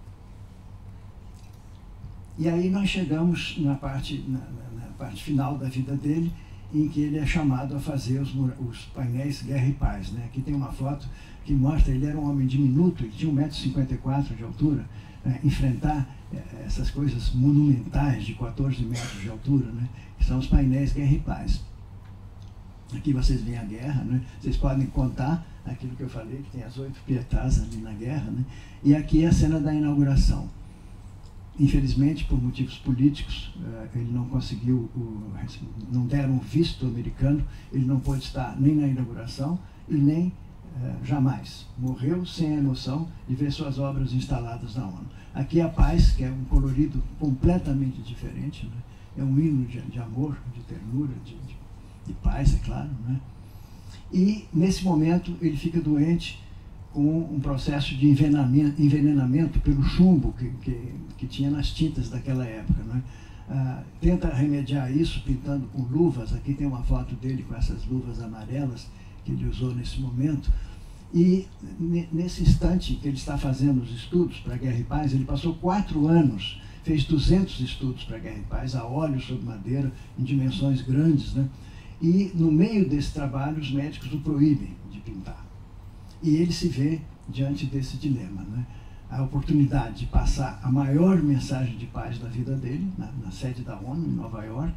E aí nós chegamos na parte final da vida dele, em que ele é chamado a fazer os painéis Guerra e Paz. Né? Aqui tem uma foto que mostra, ele era um homem diminuto, ele tinha 1,54 m de altura, enfrentar essas coisas monumentais de 14 metros de altura, né? Que são os painéis Guerra e Paz. Aqui vocês veem a guerra, né? Vocês podem contar aquilo que eu falei, que tem as 8 pietás ali na guerra, né? E aqui é a cena da inauguração. Infelizmente, por motivos políticos, ele não conseguiu, não deram visto americano, ele não pôde estar nem na inauguração e nem jamais. Morreu sem a emoção de ver suas obras instaladas na ONU. Aqui a paz, que é um colorido completamente diferente, né? É um hino de amor, de ternura, de paz, é claro. Né? E, nesse momento, ele fica doente com um processo de envenenamento pelo chumbo que tinha nas tintas daquela época. Né? Tenta remediar isso pintando com luvas. Aqui tem uma foto dele com essas luvas amarelas que ele usou nesse momento. E nesse instante que ele está fazendo os estudos para Guerra e Paz, ele passou 4 anos, fez 200 estudos para Guerra e Paz, a óleo sobre madeira, em dimensões grandes, né? E no meio desse trabalho os médicos o proíbem de pintar. E ele se vê diante desse dilema, né? A oportunidade de passar a maior mensagem de paz da vida dele, na sede da ONU, em Nova York,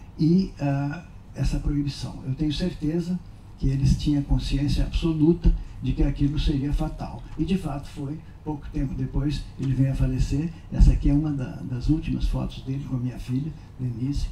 e essa proibição. Eu tenho certeza que eles tinham consciência absoluta de que aquilo seria fatal. E de fato foi. Pouco tempo depois ele veio a falecer. Essa aqui é uma das últimas fotos dele com a minha filha, Denise.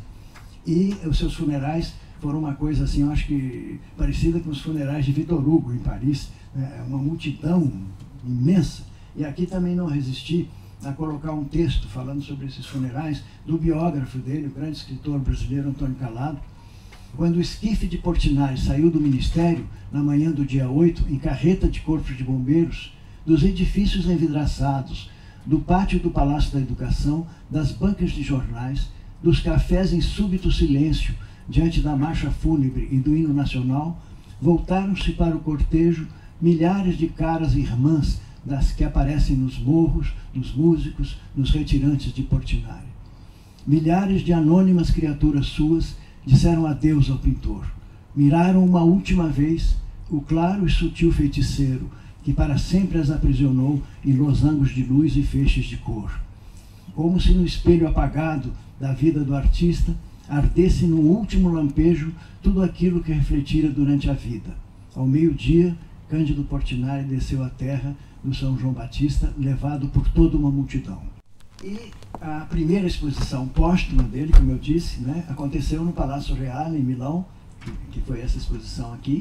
E os seus funerais foram uma coisa assim, eu acho que parecida com os funerais de Victor Hugo em Paris, né? Uma multidão imensa. E aqui também não resisti a colocar um texto falando sobre esses funerais do biógrafo dele, o grande escritor brasileiro Antônio Calado. Quando o esquife de Portinari saiu do ministério, na manhã do dia 8, em carreta de corpos de bombeiros, dos edifícios envidraçados, do pátio do Palácio da Educação, das bancas de jornais, dos cafés em súbito silêncio, diante da marcha fúnebre e do hino nacional, voltaram-se para o cortejo milhares de caras irmãs das que aparecem nos morros, nos músicos, nos retirantes de Portinari. Milhares de anônimas criaturas suas disseram adeus ao pintor. Miraram uma última vez o claro e sutil feiticeiro que para sempre as aprisionou em losangos de luz e feixes de cor. Como se no espelho apagado da vida do artista ardesse num último lampejo tudo aquilo que refletira durante a vida. Ao meio-dia, Cândido Portinari desceu à terra do São João Batista, levado por toda uma multidão. E a primeira exposição póstuma dele, como eu disse, né, aconteceu no Palácio Reale, em Milão, que foi essa exposição aqui,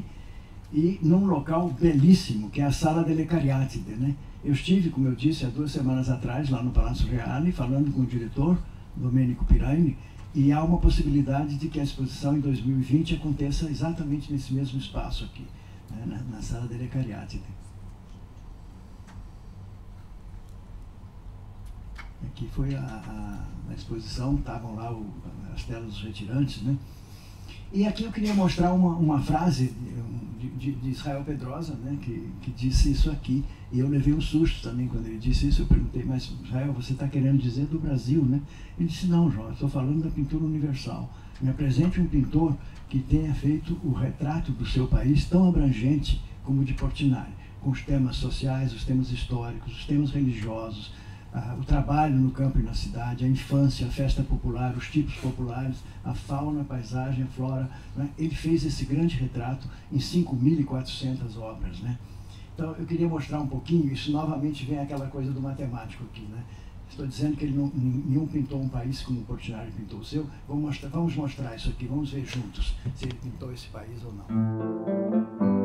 e num local belíssimo, que é a Sala delle Cariatide, né? Eu estive, como eu disse, há 2 semanas atrás, lá no Palácio Reale, falando com o diretor, Domenico Piraini, e há uma possibilidade de que a exposição em 2020 aconteça exatamente nesse mesmo espaço aqui, né, na Sala delle Cariatide. Aqui foi a exposição, estavam lá as telas dos retirantes, né? E aqui eu queria mostrar uma frase de Israel Pedrosa, né, que disse isso aqui. E eu levei um susto também quando ele disse isso. Eu perguntei, mas Israel, você está querendo dizer do Brasil, né? Ele disse, não, João, eu estou falando da pintura universal. Me apresente um pintor que tenha feito o retrato do seu país tão abrangente como o de Portinari, com os temas sociais, os temas históricos, os temas religiosos, o trabalho no campo e na cidade, a infância, a festa popular, os tipos populares, a fauna, a paisagem, a flora, né? Ele fez esse grande retrato em 5.400 obras, né? Então eu queria mostrar um pouquinho, isso novamente vem aquela coisa do matemático aqui, né? Estou dizendo que nenhum pintou um país como o Portinari pintou o seu. Vamos mostrar isso aqui, vamos ver juntos se ele pintou esse país ou não.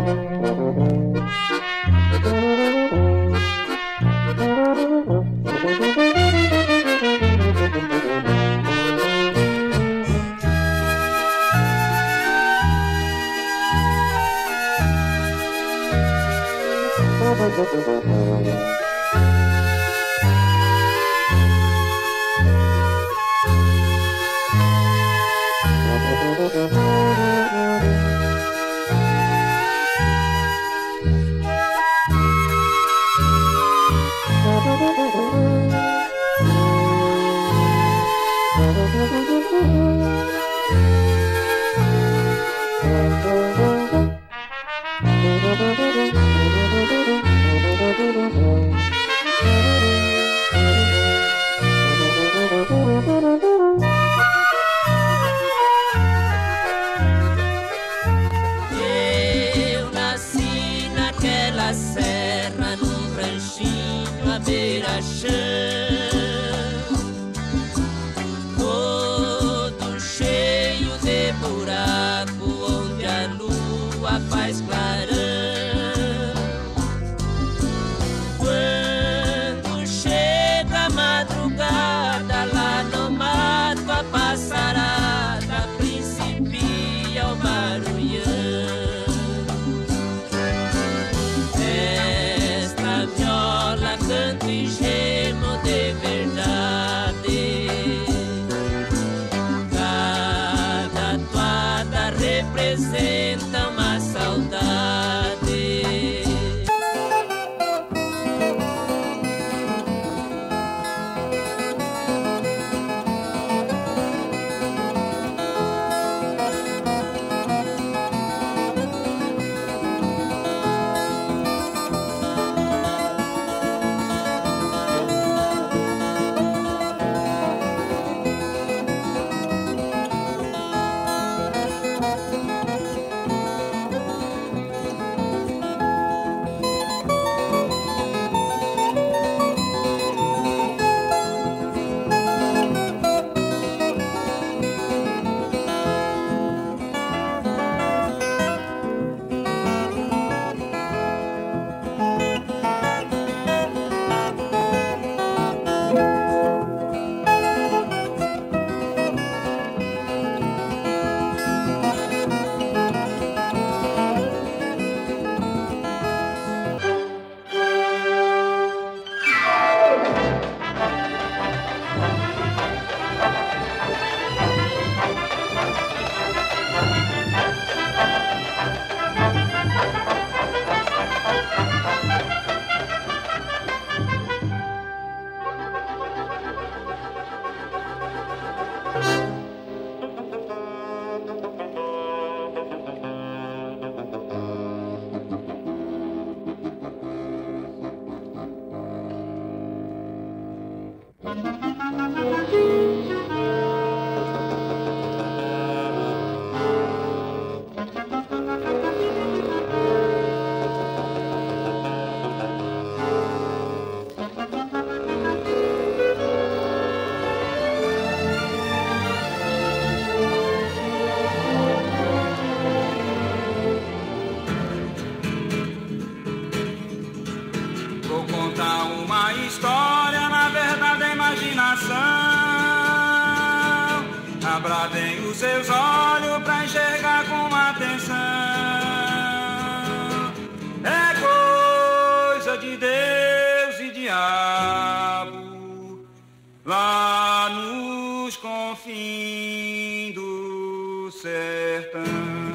Eu nasci naquela serra, num ranchinho à beira-chão, todo cheio de buraco, onde a lua faz clarão. Quando chega a madrugada, lá no mato a passarada principia o barulhão. Esta viola canta e gemo de verdade, cada toada representa uma saudade. Vou contar uma história, na verdade é imaginação. Abra bem os seus olhos pra enxergar com atenção. É coisa de Deus e diabo, lá nos confins do sertão.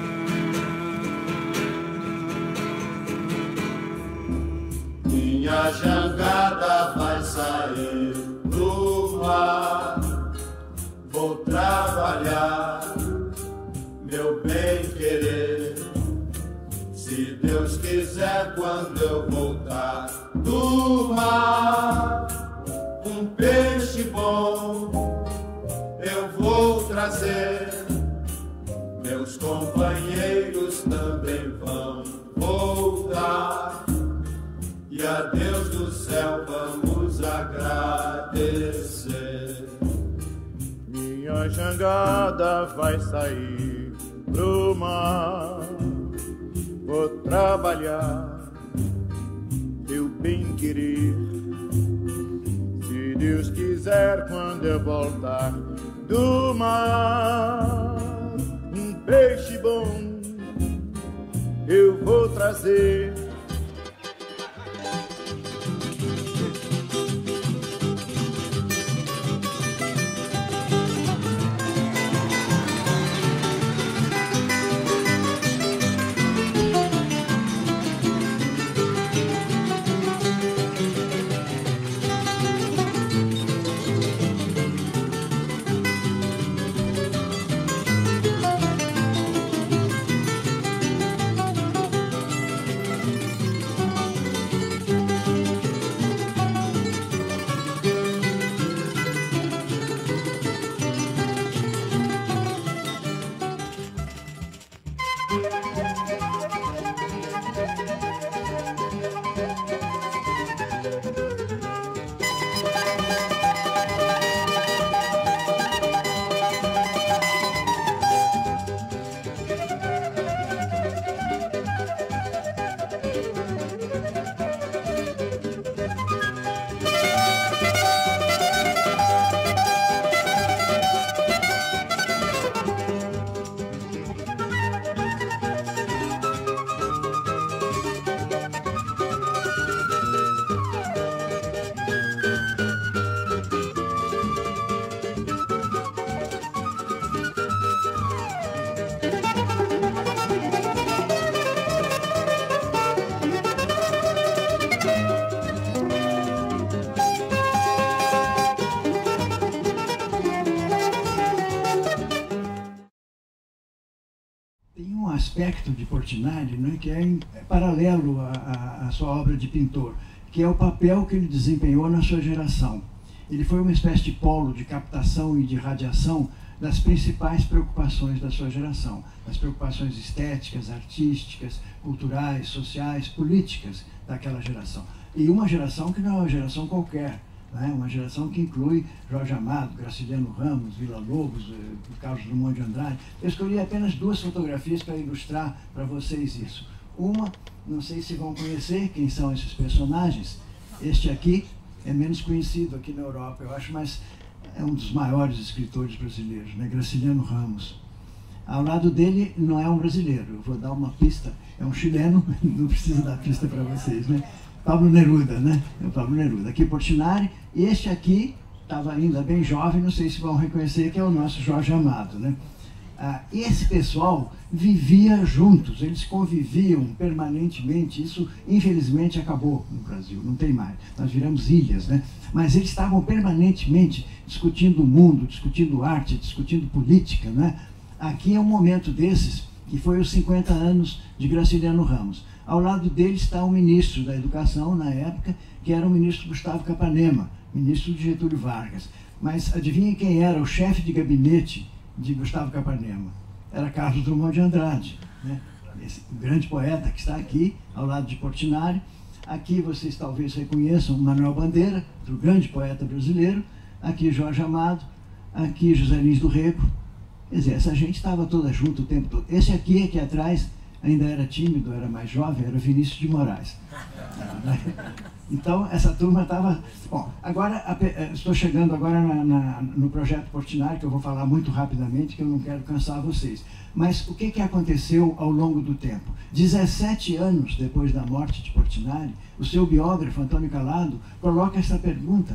Minha jangada vai sair pro mar. Vou trabalhar, meu bem querer. Se Deus quiser, quando eu voltar do mar, um peixe bom eu vou trazer. Meus companheiros também vão voltar. E a Deus do céu vamos agradecer. Minha jangada vai sair pro mar. vou trabalhar, meu bem querer. Se Deus quiser, quando eu voltar do mar, um peixe bom eu vou trazer. Aspecto de Portinari, né, que é paralelo à sua obra de pintor, que é o papel que ele desempenhou na sua geração. Ele foi uma espécie de polo de captação e de radiação das principais preocupações da sua geração, das preocupações estéticas, artísticas, culturais, sociais, políticas daquela geração. E uma geração que não é uma geração qualquer, né? Uma geração que inclui Jorge Amado, Graciliano Ramos, Villa-Lobos, Carlos Drummond de Andrade. Eu escolhi apenas 2 fotografias para ilustrar para vocês isso. Uma, não sei se vão conhecer quem são esses personagens. Este aqui é menos conhecido aqui na Europa, eu acho, mas é um dos maiores escritores brasileiros, né? Graciliano Ramos. Ao lado dele não é um brasileiro, eu vou dar uma pista, é um chileno, não preciso dar pista para vocês, né? Pablo Neruda, né? É o Pablo Neruda. Aqui Portinari, e este aqui estava ainda bem jovem, não sei se vão reconhecer, que é o nosso Jorge Amado, né? Esse pessoal vivia juntos, eles conviviam permanentemente. Isso, infelizmente, acabou no Brasil, não tem mais. Nós viramos ilhas, né? Mas eles estavam permanentemente discutindo o mundo, discutindo arte, discutindo política, né? Aqui é um momento desses, que foi os 50 anos de Graciliano Ramos. Ao lado dele está o ministro da Educação, na época, que era o ministro Gustavo Capanema, ministro de Getúlio Vargas. Mas adivinhem quem era o chefe de gabinete de Gustavo Capanema? Era Carlos Drummond de Andrade, né? Esse grande poeta que está aqui, ao lado de Portinari. Aqui vocês talvez reconheçam Manuel Bandeira, outro grande poeta brasileiro. Aqui Jorge Amado, aqui José Lins do Rego. Quer dizer, essa gente estava toda junto o tempo todo. Esse aqui atrás, ainda era tímido, era mais jovem, era Vinícius de Moraes. Então, essa turma estava... Bom, agora, estou chegando agora no projeto Portinari, que eu vou falar muito rapidamente, que eu não quero cansar vocês. Mas o que aconteceu ao longo do tempo? 17 anos depois da morte de Portinari, o seu biógrafo, Antônio Calado, coloca essa pergunta.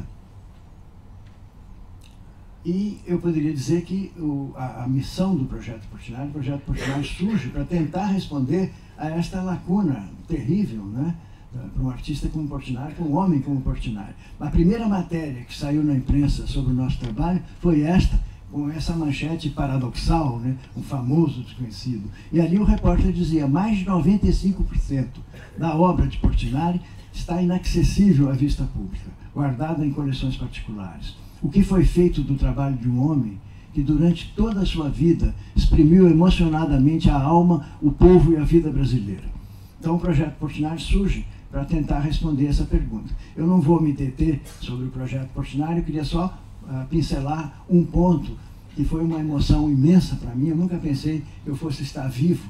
E eu poderia dizer que a missão do Projeto Portinari, o Projeto Portinari surge para tentar responder a esta lacuna terrível, né? Para um artista como Portinari, para um homem como Portinari. A primeira matéria que saiu na imprensa sobre o nosso trabalho foi esta, com essa manchete paradoxal, né? Um famoso desconhecido. E ali o repórter dizia: mais de 95% da obra de Portinari está inacessível à vista pública, guardada em coleções particulares. O que foi feito do trabalho de um homem que durante toda a sua vida exprimiu emocionadamente a alma, o povo e a vida brasileira. Então o Projeto Portinari surge para tentar responder essa pergunta. Eu não vou me deter sobre o Projeto Portinari, eu queria só pincelar um ponto que foi uma emoção imensa para mim. Eu nunca pensei que eu fosse estar vivo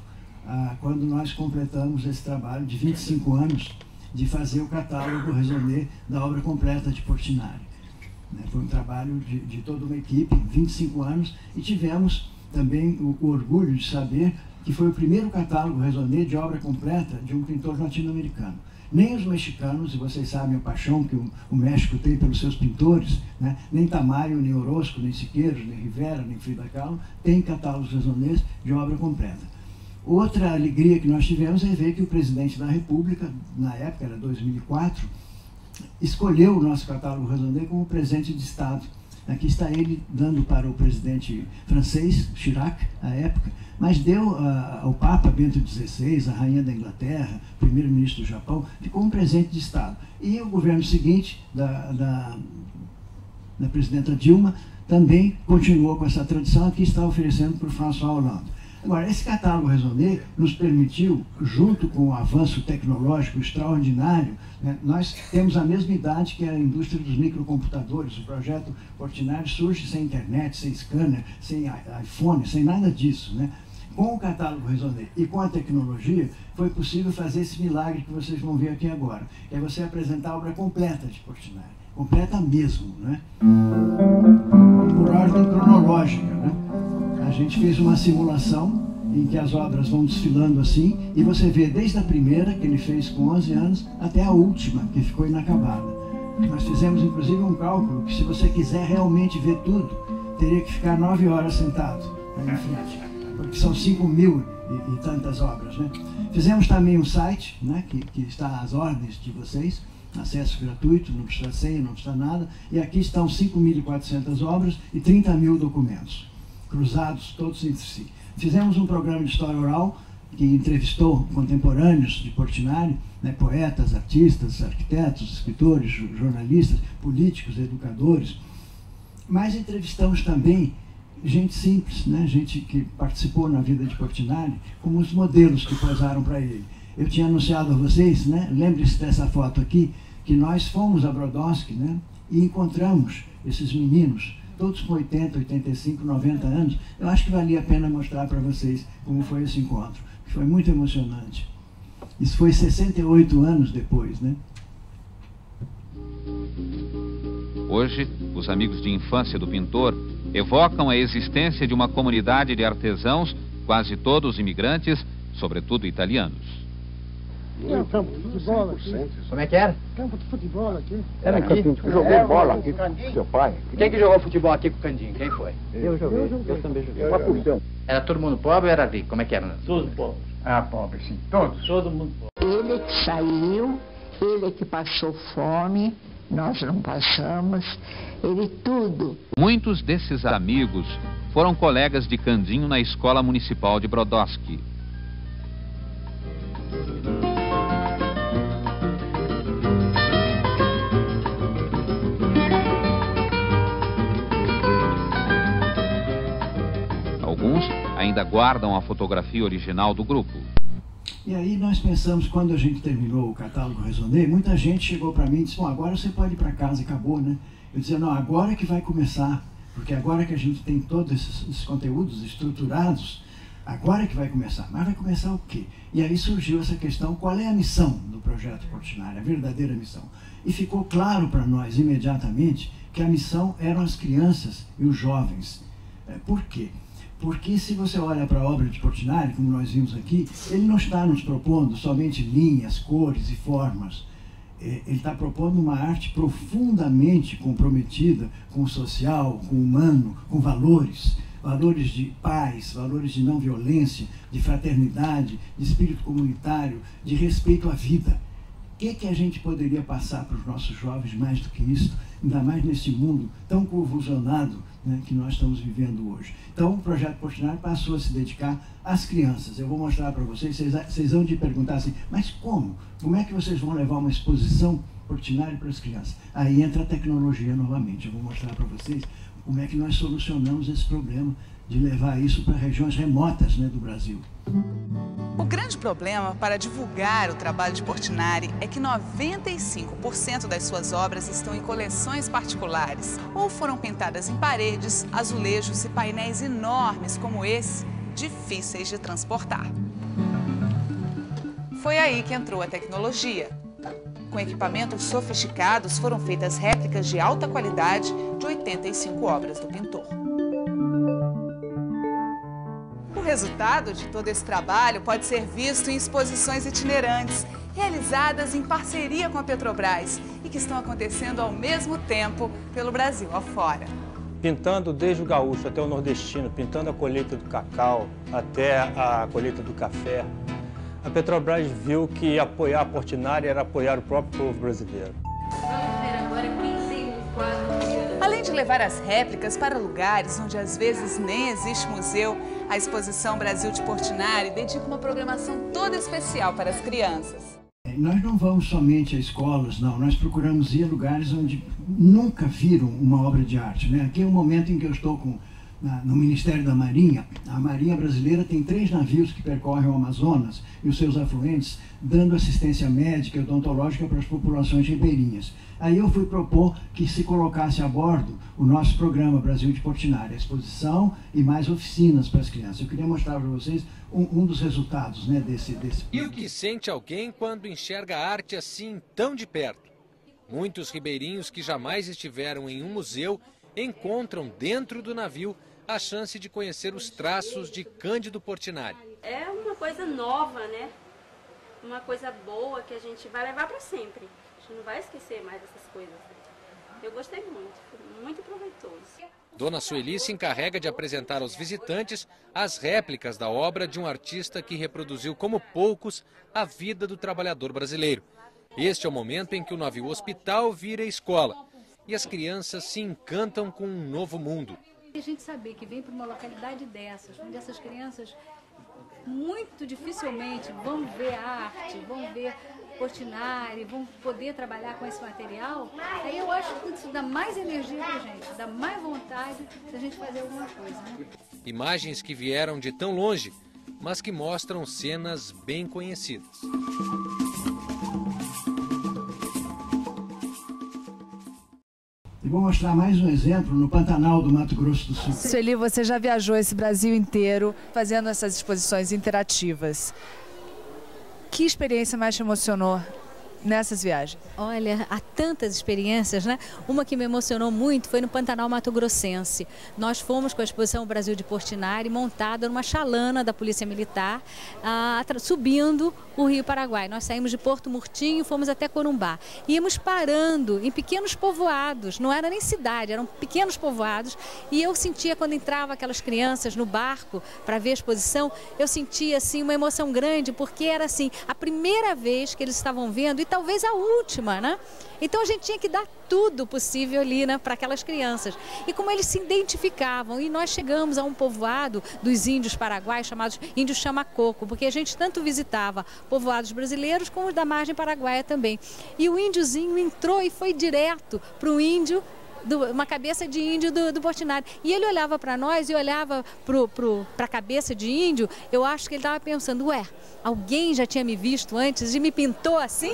quando nós completamos esse trabalho de 25 anos de fazer o catálogo raisonné da obra completa de Portinari. Foi um trabalho de toda uma equipe, 25 anos, e tivemos também o orgulho de saber que foi o primeiro catálogo raisonné de obra completa de um pintor latino-americano. Nem os mexicanos, e vocês sabem a paixão que o México tem pelos seus pintores, né? Nem Tamayo, nem Orozco, nem Siqueiros, nem Rivera, nem Frida Kahlo, têm catálogos raisonnés de obra completa. Outra alegria que nós tivemos é ver que o presidente da República, na época, era 2004, escolheu o nosso catálogo raisonné como presente de Estado. Aqui está ele dando para o presidente francês, Chirac, à época, mas deu ao Papa Bento XVI, a Rainha da Inglaterra, primeiro-ministro do Japão, ficou um presente de Estado. E o governo seguinte, da presidenta Dilma, também continuou com essa tradição, aqui está oferecendo para o François Hollande. Agora, esse catálogo raisonné nos permitiu, junto com o avanço tecnológico extraordinário, né, nós temos a mesma idade que a indústria dos microcomputadores. O projeto Portinari surge sem internet, sem scanner, sem iPhone, sem nada disso, né? Com o catálogo raisonné e com a tecnologia, foi possível fazer esse milagre que vocês vão ver aqui agora, que é você apresentar a obra completa de Portinari, completa mesmo, né? Por ordem cronológica, né? A gente fez uma simulação em que as obras vão desfilando assim, e você vê desde a primeira, que ele fez com 11 anos, até a última, que ficou inacabada. Nós fizemos, inclusive, um cálculo que, se você quiser realmente ver tudo, teria que ficar 9 horas sentado aí em frente, porque são 5.000 e tantas obras, né? Fizemos também um site, né, que está às ordens de vocês, acesso gratuito, não precisa senha, não precisa nada, e aqui estão 5.400 obras e 30.000 documentos, cruzados todos entre si. Fizemos um programa de história oral que entrevistou contemporâneos de Portinari, né, poetas, artistas, arquitetos, escritores, jornalistas, políticos, educadores, mas entrevistamos também gente simples, né, gente que participou na vida de Portinari, como os modelos que posaram para ele. Eu tinha anunciado a vocês, né, lembre-se dessa foto aqui, que nós fomos a Brodowski, né, e encontramos esses meninos, todos com 80, 85, 90 anos. Eu acho que valia a pena mostrar para vocês como foi esse encontro, que foi muito emocionante. Isso foi 68 anos depois, né? Hoje, os amigos de infância do pintor evocam a existência de uma comunidade de artesãos, quase todos imigrantes, sobretudo italianos. Tem um campo de futebol aqui. Como é que era? Campo de futebol aqui. Era aqui? Jogou bola aqui com seu pai. Quem que jogou futebol aqui com o Candinho? Quem foi? Eu joguei. Eu também joguei. Uma porção. Era todo mundo pobre ou era rico? Como é que era? Todos pobres. Ah, pobre, sim. Todos. Todo mundo pobre. Ele que saiu, ele que passou fome, nós não passamos, ele tudo. Muitos desses amigos foram colegas de Candinho na Escola Municipal de Brodowski. Alguns ainda guardam a fotografia original do grupo. E aí nós pensamos, quando a gente terminou o catálogo raisonné, muita gente chegou para mim e disse, bom, agora você pode ir para casa, acabou, né? Eu dizia, não, agora que vai começar, porque agora que a gente tem todos esses conteúdos estruturados, agora que vai começar. Mas vai começar o quê? E aí surgiu essa questão, qual é a missão do projeto Portinari, a verdadeira missão? E ficou claro para nós imediatamente que a missão eram as crianças e os jovens. Por quê? Porque se você olha para a obra de Portinari, como nós vimos aqui, ele não está nos propondo somente linhas, cores e formas. Ele está propondo uma arte profundamente comprometida com o social, com o humano, com valores. Valores de paz, valores de não violência, de fraternidade, de espírito comunitário, de respeito à vida. O que a gente poderia passar para os nossos jovens mais do que isso, ainda mais nesse mundo tão convulsionado, né, que nós estamos vivendo hoje? Então, o projeto Portinari passou a se dedicar às crianças. Eu vou mostrar para vocês, vocês vão de perguntar assim, mas como? Como é que vocês vão levar uma exposição Portinari para as crianças? Aí entra a tecnologia novamente. Eu vou mostrar para vocês como é que nós solucionamos esse problema de levar isso para regiões remotas, né, do Brasil. O grande problema para divulgar o trabalho de Portinari é que 95% das suas obras estão em coleções particulares ou foram pintadas em paredes, azulejos e painéis enormes como esse, difíceis de transportar. foi aí que entrou a tecnologia. Com equipamentos sofisticados, foram feitas réplicas de alta qualidade de 85 obras do pintor. O resultado de todo esse trabalho pode ser visto em exposições itinerantes, realizadas em parceria com a Petrobras e que estão acontecendo ao mesmo tempo pelo Brasil afora. Pintando desde o gaúcho até o nordestino, pintando a colheita do cacau até a colheita do café, a Petrobras viu que apoiar a Portinari era apoiar o próprio povo brasileiro. Vamos ver agora quem tem um quadro. Além de levar as réplicas para lugares onde às vezes nem existe museu, a exposição Brasil de Portinari dedica uma programação toda especial para as crianças. Nós não vamos somente a escolas, não. Nós procuramos ir a lugares onde nunca viram uma obra de arte, né? Aqui é o momento em que eu estou no Ministério da Marinha. A Marinha Brasileira tem 3 navios que percorrem o Amazonas e os seus afluentes, dando assistência médica e odontológica para as populações ribeirinhas. Aí eu fui propor que se colocasse a bordo o nosso programa Brasil de Portinari, a exposição e mais oficinas para as crianças. Eu queria mostrar para vocês um dos resultados, né, desse. E o que sente alguém quando enxerga a arte assim tão de perto? Muitos ribeirinhos que jamais estiveram em um museu encontram dentro do navio a chance de conhecer os traços de Cândido Portinari. É uma coisa nova, né? Uma coisa boa que a gente vai levar para sempre. A gente não vai esquecer mais dessas coisas. Eu gostei muito, foi muito proveitoso. Dona Sueli se encarrega de apresentar aos visitantes as réplicas da obra de um artista que reproduziu como poucos a vida do trabalhador brasileiro. Este é o momento em que o navio hospital vira escola e as crianças se encantam com um novo mundo. A gente saber que vem para uma localidade dessas, onde essas crianças muito dificilmente vão ver arte, vão ver Portinari, vão poder trabalhar com esse material, aí eu acho que isso dá mais energia para a gente, dá mais vontade da gente fazer alguma coisa, né? Imagens que vieram de tão longe, mas que mostram cenas bem conhecidas. E vou mostrar mais um exemplo no Pantanal do Mato Grosso do Sul. Sueli, você já viajou esse Brasil inteiro fazendo essas exposições interativas. Que experiência mais te emocionou nessas viagens? Olha, há tantas experiências, né? Uma que me emocionou muito foi no Pantanal Mato Grossense. Nós fomos com a exposição Brasil de Portinari montada numa chalana da Polícia Militar, subindo o Rio Paraguai. Nós saímos de Porto Murtinho, fomos até Corumbá. Íamos parando em pequenos povoados, não era nem cidade, eram pequenos povoados. E eu sentia, quando entrava aquelas crianças no barco para ver a exposição, eu sentia assim uma emoção grande, porque era assim, a primeira vez que eles estavam vendo, e talvez a última, né? Então a gente tinha que dar tudo possível ali, né, para aquelas crianças. E como eles se identificavam, e nós chegamos a um povoado dos índios paraguaios, chamados índios chamacoco, porque a gente tanto visitava povoados brasileiros como os da margem paraguaia também. E o índiozinho entrou e foi direto para o índio, uma cabeça de índio do Portinari. E ele olhava para nós e olhava para a cabeça de índio. Eu acho que ele estava pensando, ué, alguém já tinha me visto antes e me pintou assim?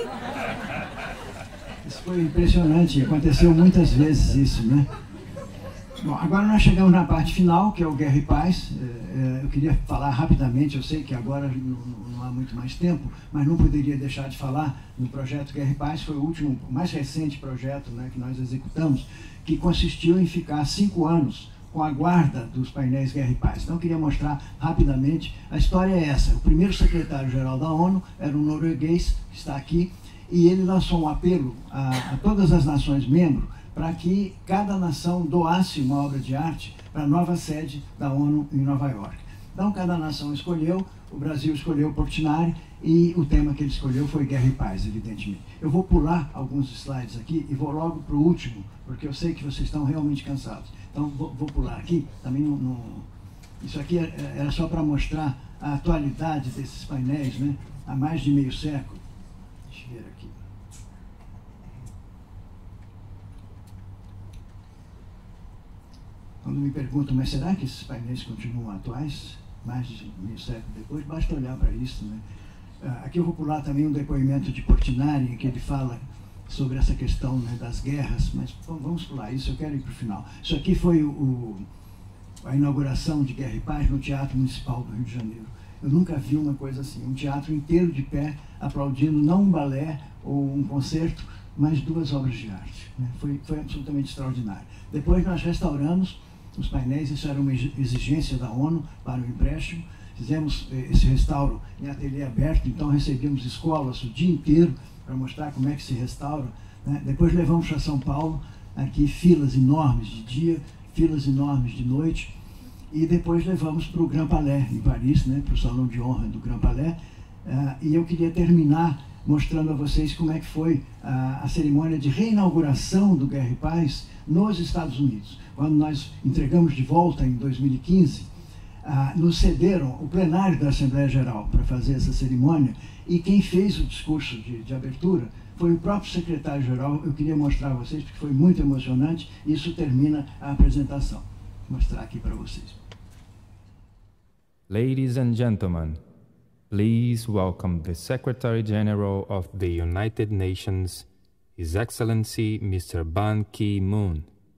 Isso foi impressionante, aconteceu muitas vezes isso, né? Bom, agora nós chegamos na parte final, que é o Guerra e Paz. Eu queria falar rapidamente, eu sei que agora não há muito mais tempo, mas não poderia deixar de falar no projeto Guerra e Paz. Foi o último, mais recente projeto, né, que nós executamos, que consistiu em ficar 5 anos com a guarda dos painéis Guerra e Paz. Então eu queria mostrar rapidamente, a história é essa. O primeiro secretário-geral da ONU era um norueguês, que está aqui, e ele lançou um apelo a todas as nações membros para que cada nação doasse uma obra de arte para a nova sede da ONU em Nova York. Então cada nação escolheu, o Brasil escolheu Portinari e o tema que ele escolheu foi Guerra e Paz, evidentemente. Eu vou pular alguns slides aqui e vou logo para o último, porque eu sei que vocês estão realmente cansados. Então vou pular aqui, também isso aqui era só para mostrar a atualidade desses painéis, né? Há mais de meio século. Deixa eu ver aqui. Quando me perguntam, mas será que esses painéis continuam atuais, mais de meio século depois? Basta olhar para isso, né? Aqui eu vou pular também um depoimento de Portinari, em que ele fala sobre essa questão, né, das guerras, mas vamos pular isso, eu quero ir para o final. Isso aqui foi a inauguração de Guerra e Paz no Teatro Municipal do Rio de Janeiro. Eu nunca vi uma coisa assim, um teatro inteiro de pé, aplaudindo não um balé ou um concerto, mas 2 obras de arte. Né? Foi absolutamente extraordinário. Depois nós restauramos os painéis, isso era uma exigência da ONU para o empréstimo. Fizemos esse restauro em ateliê aberto, então recebíamos escolas o dia inteiro para mostrar como é que se restaura. Né? Depois levamos para São Paulo, aqui filas enormes de dia, filas enormes de noite, e depois levamos para o Grand Palais, em Paris, né? Para o Salão de Honra do Grand Palais. E eu queria terminar mostrando a vocês como é que foi a cerimônia de reinauguração do Guerra e Paz nos Estados Unidos. Quando nós entregamos de volta em 2015, nos cederam o plenário da Assembleia Geral para fazer essa cerimônia, e quem fez o discurso de abertura foi o próprio secretário-geral. Eu queria mostrar a vocês, porque foi muito emocionante, e isso termina a apresentação. Vou mostrar aqui para vocês. Ladies and gentlemen, please welcome the Secretary-General of the United Nations, His Excellency Mr. Ban Ki-moon.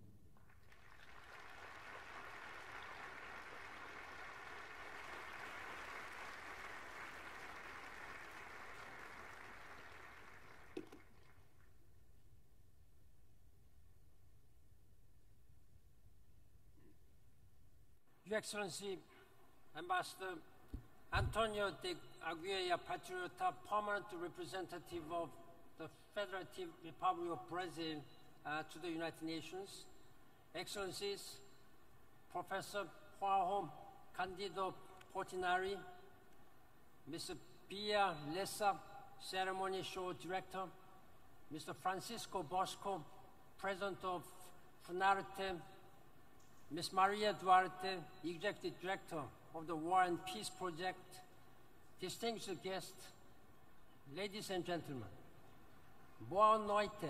Your Excellency, Ambassador Antonio de Aguirre Patriota, permanent representative of the Federative Republic of Brazil to the United Nations, Excellencies, Professor João Candido Portinari, Mr. Pia Lessa, Ceremony Show Director, Mr. Francisco Bosco, President of FUNARTE, Ms. Maria Duarte, Executive Director of the War and Peace Project, distinguished guests, ladies and gentlemen, boa noite.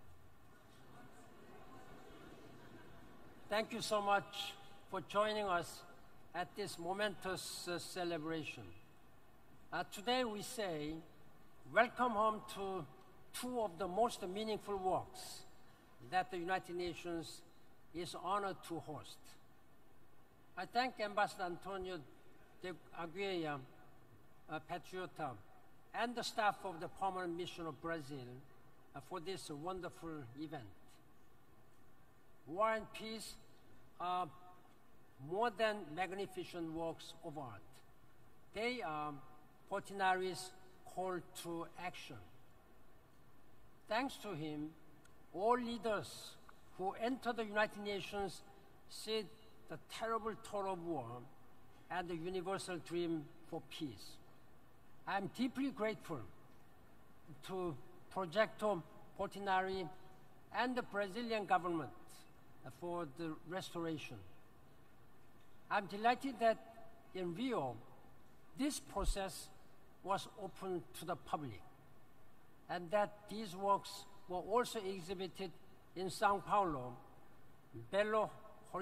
Thank you so much for joining us at this momentous celebration. Today we say, welcome home to 2 of the most meaningful works that the United Nations is honored to host. I thank Ambassador Antonio de Aguirre Patriota and the staff of the Permanent Mission of Brazil for this wonderful event. War and Peace are more than magnificent works of art. They are Portinari's call to action. Thanks to him, all leaders who entered the United Nations see the terrible toll of war and the universal dream for peace. I am deeply grateful to Progetto Portinari and the Brazilian government for the restoration. I'm delighted that in Rio, this process was open to the public, and that these works were also exhibited in São Paulo, Belo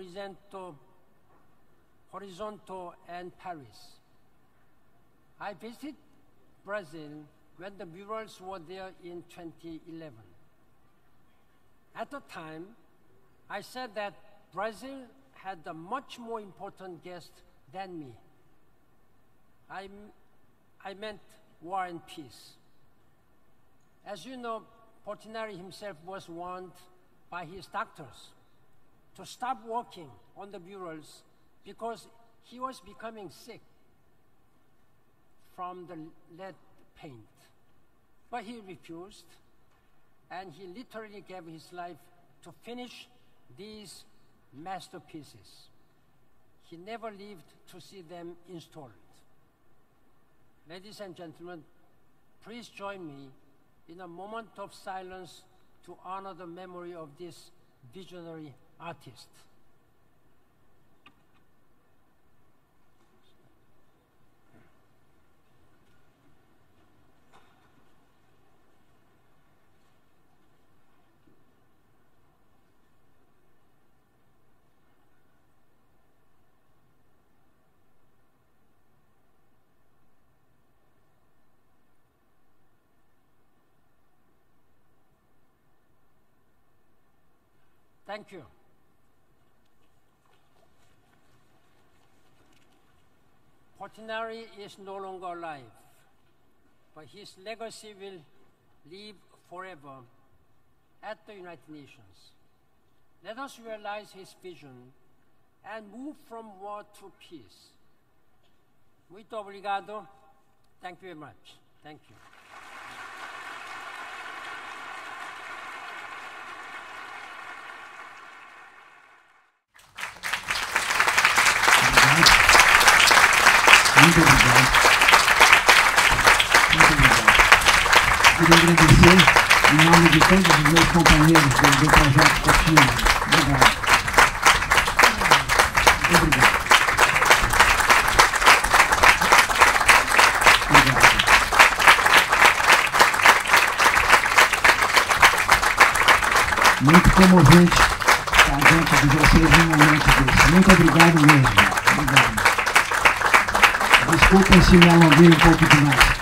Horizonte, and Paris. I visited Brazil when the murals were there in 2011. At the time, I said that Brazil had a much more important guest than me. I meant war and peace. As you know, Portinari himself was warned by his doctors to stop working on the murals because he was becoming sick from the lead paint. But he refused, and he literally gave his life to finish these masterpieces. He never lived to see them installed. Ladies and gentlemen, please join me in a moment of silence to honor the memory of this visionary artist. Thank you. Portinari is no longer alive, but his legacy will live forever at the United Nations. Let us realize his vision and move from war to peace. Muito obrigado. Thank you very much. Thank you. Muito obrigado. Muito obrigado. Queria agradecer em nome de todos os meus companheiros do projeto Portinari. Obrigado. Muito obrigado. Muito comovente estar diante de vocês em um momento desse. Muito obrigado mesmo. Obrigado. Desculpem se me alonguei um pouco demais.